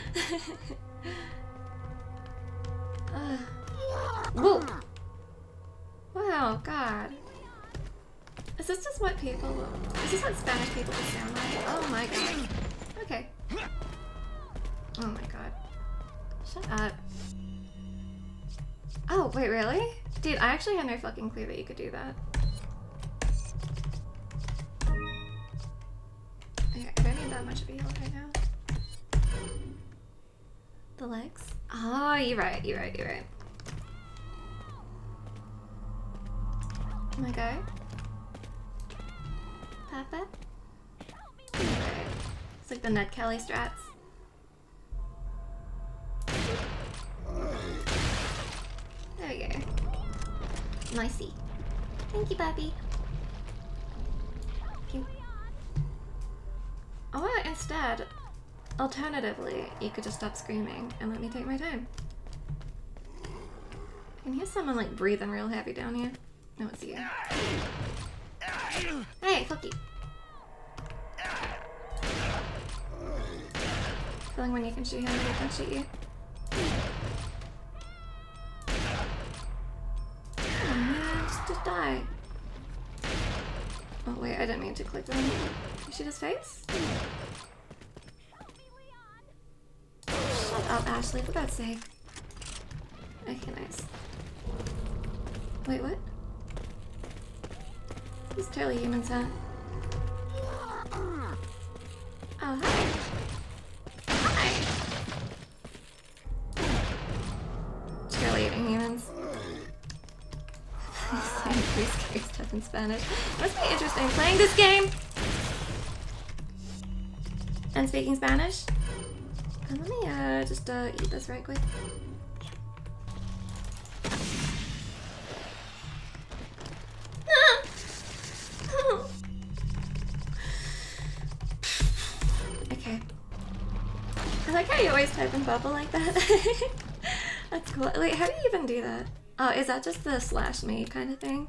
uh. Whoa! Wow, God. Is this just what people... Is this what Spanish people sound like? Oh my god. Okay. Oh my god. Shut up. Oh, wait, really? Dude, I actually had no fucking clue that you could do that. Okay, I don't need that much of a heal right now. The legs? Oh, you're right, you're right, you're right. Oh my god. Papa? Okay. It's like the Ned Kelly strats. There we go. Nicey. Thank you, Bobby. Thank you. Oh, instead, alternatively, you could just stop screaming and let me take my time. I can hear someone like breathing real heavy down here. No, it's you. Hey, fuck you. Feeling when you can shoot him and he can shoot you. Oh man, just, just die. Oh wait, I didn't mean to click them. You shoot his face? Shut up, Ashley, for God's sake. Okay, nice. Wait, what? He's totally human, huh? Oh, hi. Hi. It's totally eating humans. Saying scary stuff in Spanish. Must be interesting playing this game and speaking Spanish. And let me uh, just uh, eat this right quick. Okay. I like how you always type in bubble like that. That's cool. Wait, how do you even do that? Oh, is that just the slash me kind of thing?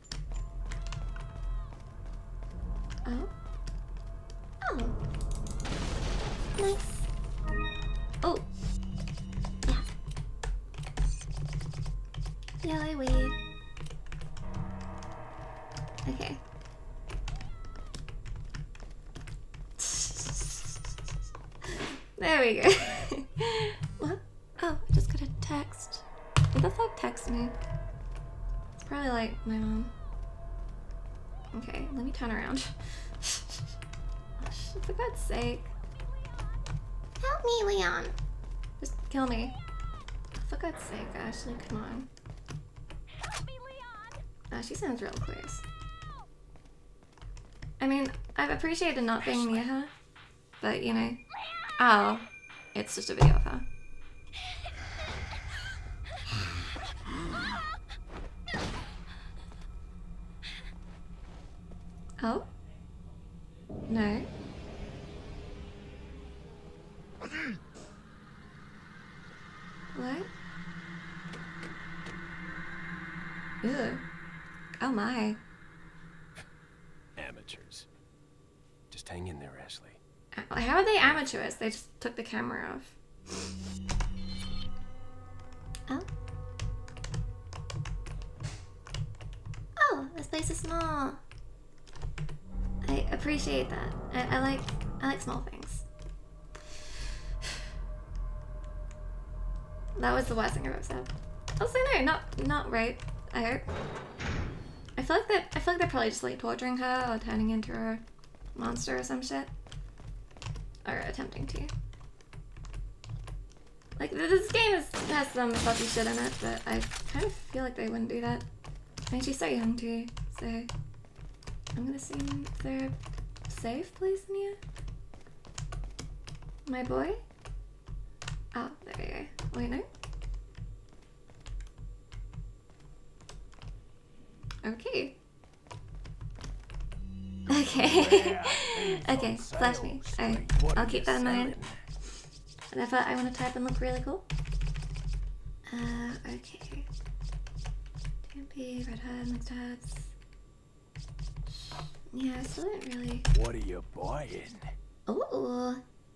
Oh. Oh. Nice. Oh. Yeah. Yellow weed. Okay. There we go. What? Oh, I just got a text. Who the fuck text me? It's probably like my mom. Okay, let me turn around. For God's sake. Help me, Leon. Just kill me. For God's sake, Ashley, come on. Help me, Leon. Ah, she sounds real close. I mean, I've appreciated not being near her, but you know. Oh, it's just a video of her. Oh? No. What? Ew. Oh my. Amateurs. Just hang in there, Ashley. How are they amateurs? They just took the camera off. Oh. Oh, this place is small. I appreciate that. I, I like I like small things. That was the worst thing I've ever said. Also, no, not not right. I hope. I feel like that. I feel like they're probably just like torturing her or turning into a monster or some shit. Or attempting to. Like, this game is, has some fucky shit in it, but I kind of feel like they wouldn't do that. I mean, she's so young too, so... I'm gonna assume they're a safe place in here? My boy? Oh, there you go. Wait, no? Okay. Okay. Okay, flash me. Alright, I'll keep that in mind. Whenever I want to type and look really cool. Uh, okay. T M P, red hat, mixed hats. Yeah, I still didn't really. What are you buying? Ooh.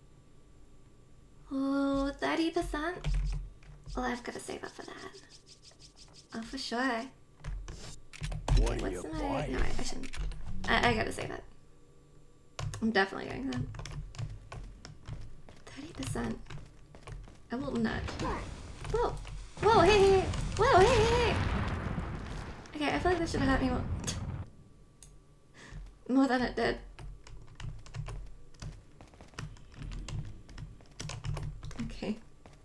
Ooh, thirty percent? Well, I've got to save up for that. Oh, for sure. What What's are you my... buying? No, I, I shouldn't. I, I gotta save that. I'm definitely getting that. thirty percent. I will not. Whoa! Whoa, hey, hey, hey! Whoa, hey, hey, hey! Okay, I feel like this should have hurt me more. More than it did. Okay.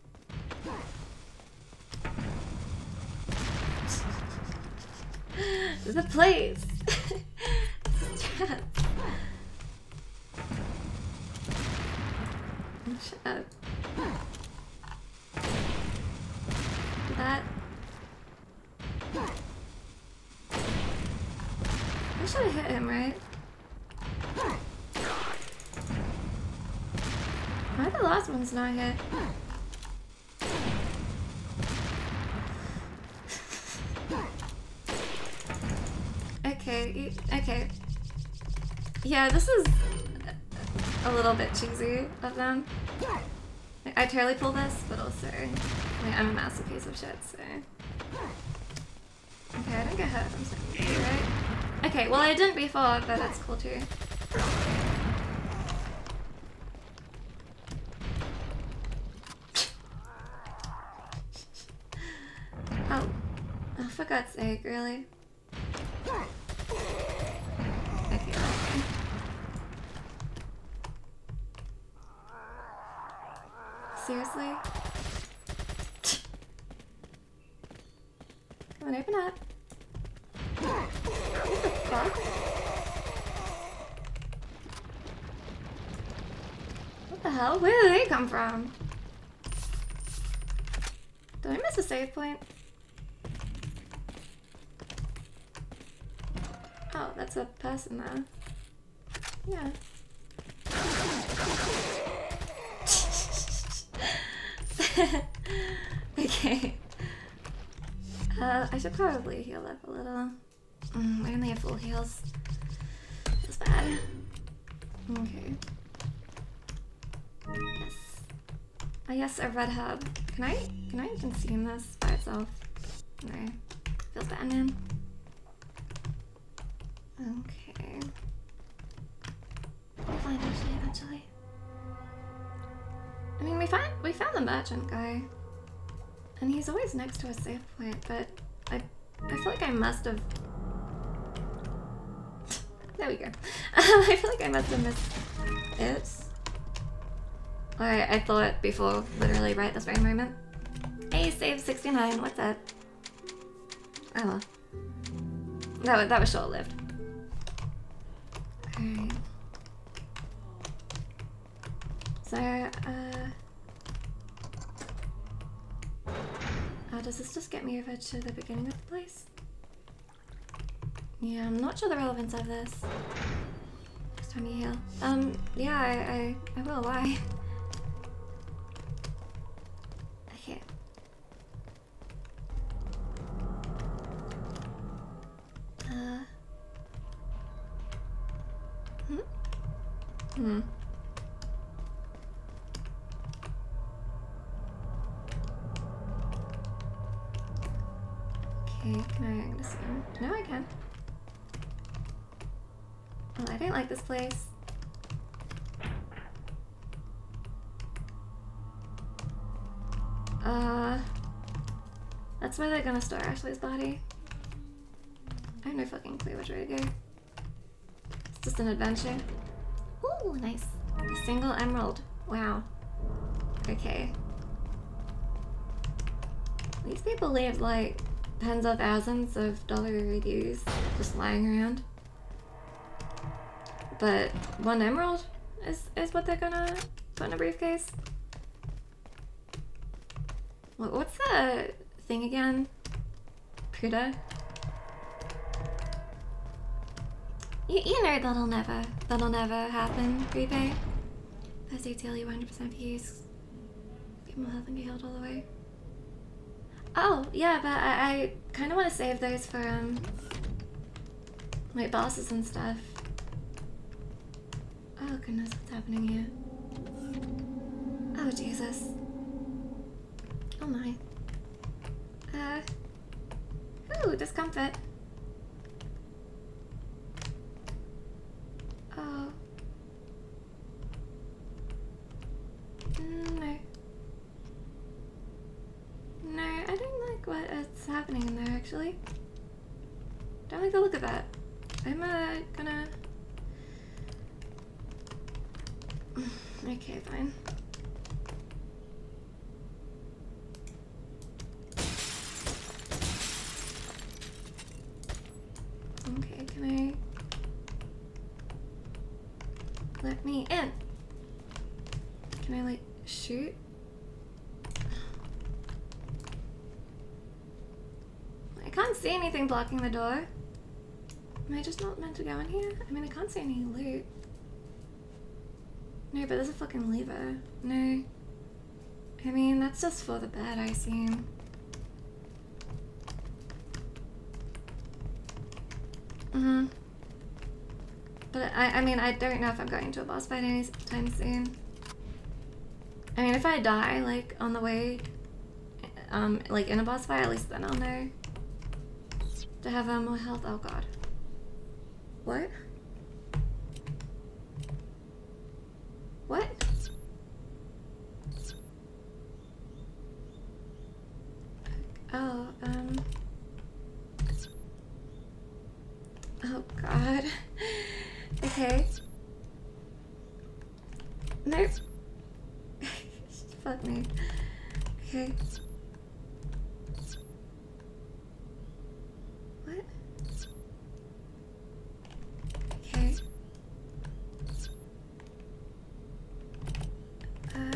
The place! Shut up. Do that. I should have hit him, right? Why the last one's not hit? Okay, okay. Yeah, this is a little bit cheesy of them. I totally pulled this, but also, like, I'm a massive piece of shit, so. Okay, I didn't get hurt from standing, right? Okay, well I didn't before, but that's cool too. Oh. Oh, for God's sake, really? Okay, okay. Seriously? Come on, open up. What the fuck? What the hell? Where did they come from? Did I miss a save point? Oh, that's a person now. Yeah. Okay. Uh, I should probably heal up a little. Mm, I only have full heals. Feels bad. Okay. Yes. Oh yes, a red hub. Can I can I consume this by itself? No. Feels bad, man. Okay. We'll find actually eventually. I mean, we found we found the merchant guy, and he's always next to a save point. But I I feel like I must have. There we go. I feel like I must have missed it. I I thought before, literally right this very moment. Hey, save sixty-nine. What's that? Oh well. That was that was short lived. Alright. So, uh... Oh, does this just get me over to the beginning of the place? Yeah, I'm not sure the relevance of this. Next time you heal. Um, yeah, I, I, I will, why? Okay. Uh... Hmm? Hmm. Okay, can I, I'm gonna assume. No, I can. Oh, I don't like this place. Uh, that's where they're gonna store Ashley's body. I have no fucking clue which way to go. It's just an adventure. Ooh, nice. A single emerald. Wow. Okay. These people leave like tens of thousands of dollar reviews just lying around. But one emerald is, is what they're gonna put in a briefcase. What, what's the thing again? Puda? You, you know that'll never, that'll never happen, Creepy. That's you tell you one hundred percent views. Get more health and get healed all the way. Oh, yeah, but I, I kind of want to save those for, um, like bosses and stuff. Oh goodness, what's happening here? Oh Jesus. Oh my. Uh. Ooh, discomfort. Oh. Mm, no. No, I don't like what's happening in there actually. Don't like the look of that. I'm uh, gonna... Okay, fine. Okay, can I... Let me in! Can I, like, shoot? I can't see anything blocking the door. Am I just not meant to go in here? I mean, I can't see any loot. No, but there's a fucking lever. No. I mean, that's just for the bed, I assume. Mm-hmm. But I, I mean, I don't know if I'm going to a boss fight anytime soon. I mean, if I die, like, on the way, um, like, in a boss fight, at least then I'll know. To have um, more health. Oh, God. What? What? Oh, um... Oh, God. Okay. Nope. Fuck me. Okay. What? Okay. Uh...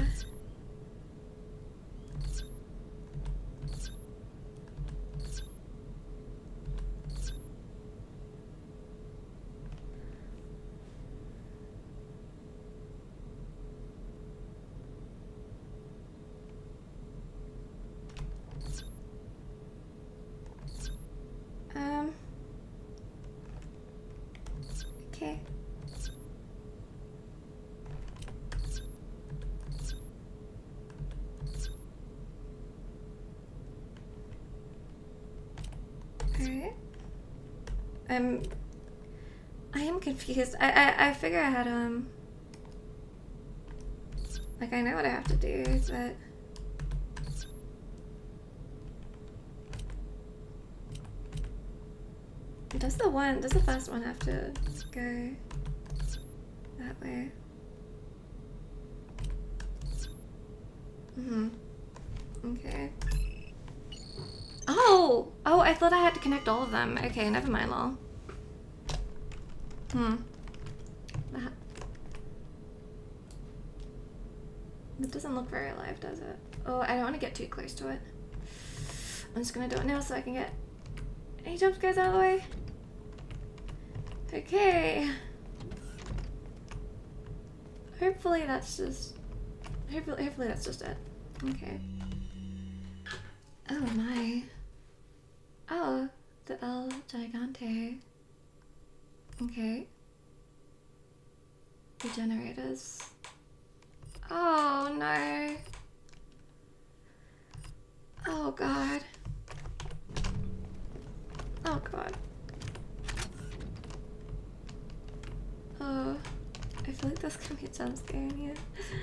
Um. Okay. Alright. I'm... I am confused. I, I, I figure I had, um... like, I know what I have to do, but... Does the one, does the first one have to go that way? Mm-hmm. Okay. Oh! Oh, I thought I had to connect all of them. Okay, never mind, lol. Hmm. That... It doesn't look very alive, does it? Oh, I don't want to get too close to it. I'm just gonna do it now so I can get any jump scares out of the way. Okay. Hopefully that's just... Hopefully, hopefully that's just it. Okay. Oh my. Oh, the El Gigante. Okay. The generators. Oh no. Oh god. Oh god. Oh, I feel like there's gonna be a jump scare in here.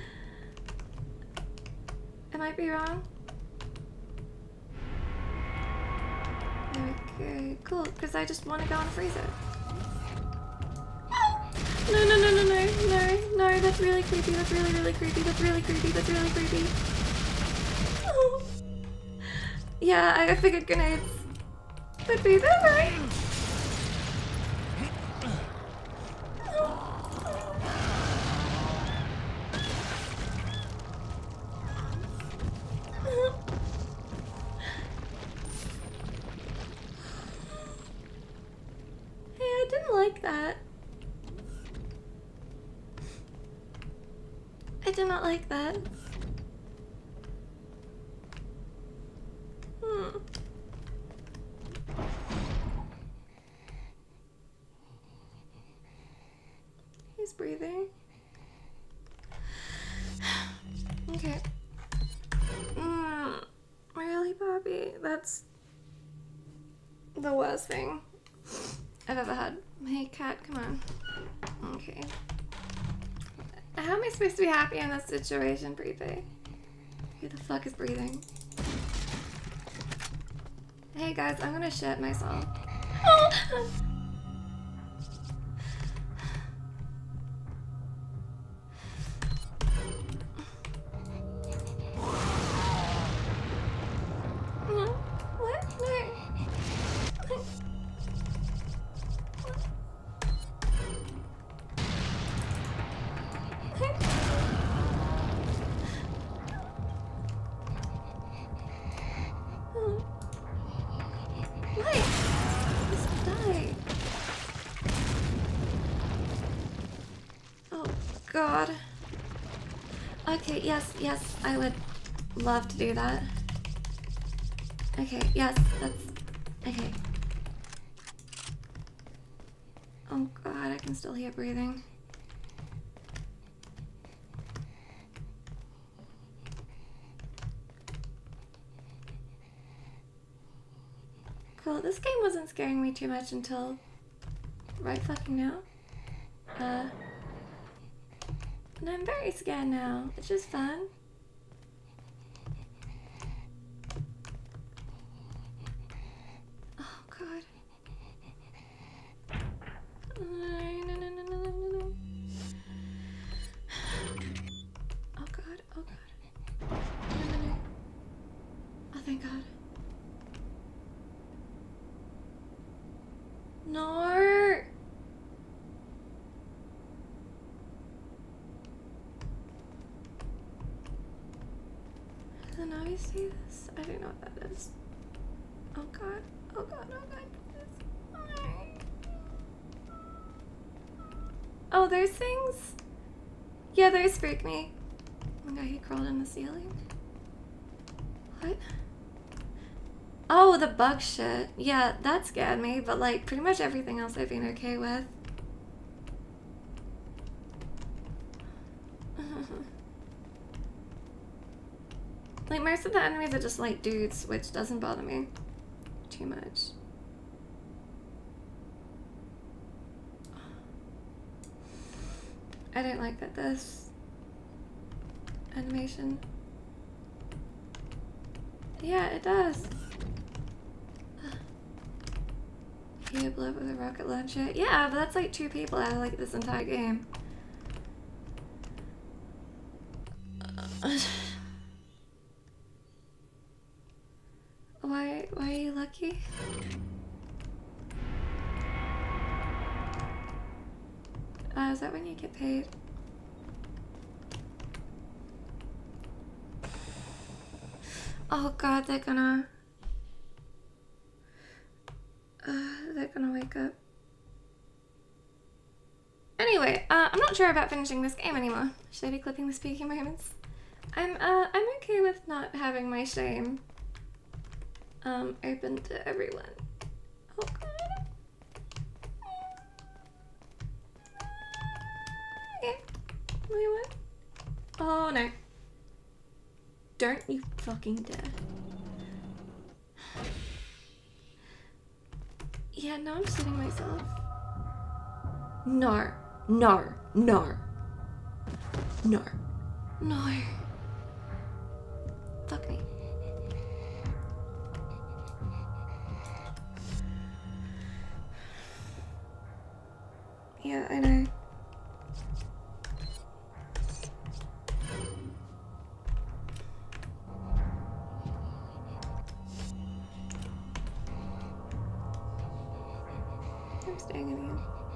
I might be wrong. Okay, cool, because I just want to go and freeze it. No, no, no, no, no, no, no, that's really creepy, that's really, really creepy, that's really creepy, that's really creepy. Oh. Yeah, I figured grenades would be there, right? Hey, I didn't like that. I did not like that. Hmm. He's breathing. Okay. Mm, really, Poppy? That's the worst thing I've ever had. Hey, cat, come on. Okay. How am I supposed to be happy in this situation, Prepe? Who the fuck is breathing? Hey guys, I'm gonna shit myself. Oh. What? No. Wait. Just die. Oh God. Okay, yes, yes, I would love to do that. Okay, yes, that's... Okay. Oh God, I can still hear breathing. Cool, this game wasn't scaring me too much until right fucking now. Uh... And I'm very scared now, which is fun. Oh God. No, no, no, no, no, no, no. Oh God, oh God. No, no, no. Oh, thank God. No! Doesn't always say this? I don't know what that is. Oh God, oh God, oh God, please. Oh, those things? Yeah, those freak me. Oh my God, he crawled in the ceiling. What? Oh, the bug shit. Yeah, that scared me, but like pretty much everything else I've been okay with. Like most of the enemies are just like dudes, which doesn't bother me too much. I don't like that this animation. Yeah, it does. You blow up with a rocket launcher. Yeah, but that's like two people out of like this entire game. Why, why are you lucky? Uh, is that when you get paid? Oh God, they're gonna... Uh, they're gonna wake up. Anyway, uh, I'm not sure about finishing this game anymore. Should I be clipping the spooky moments? I'm, uh, I'm okay with not having my shame um, open to everyone. Oh God. Okay. Wait, what? Oh no. Don't you fucking dare. Yeah, now I'm shitting myself. No. No. No. No. No. Fuck me. Yeah, I know. staying in here.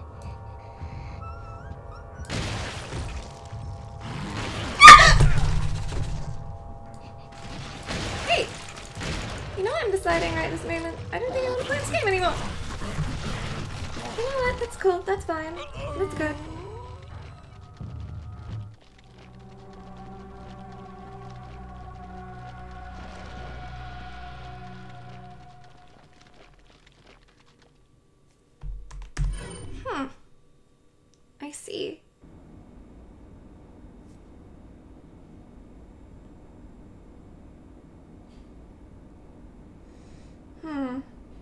Hey! You know what I'm deciding right this moment? I don't think I want to play this game anymore. You know what? That's cool. That's fine. That's good. Hmm. I see. Hmm.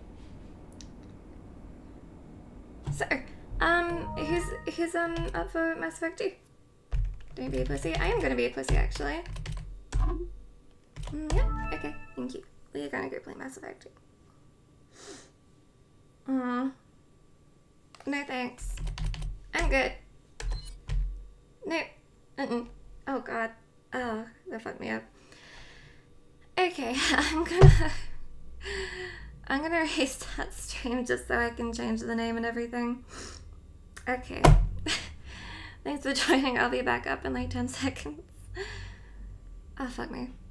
So, um, who's who's um up for Mass Effect two? Don't be a pussy. I am gonna be a pussy actually. Mm, yeah. Okay. Thank you. We are gonna go play Mass Effect two. Hmm. No thanks. I'm good. No. Mm-mm. Oh god. Oh, that fucked me up. Okay, I'm gonna... I'm gonna restart stream just so I can change the name and everything. Okay. Thanks for joining. I'll be back up in like ten seconds. Oh, fuck me.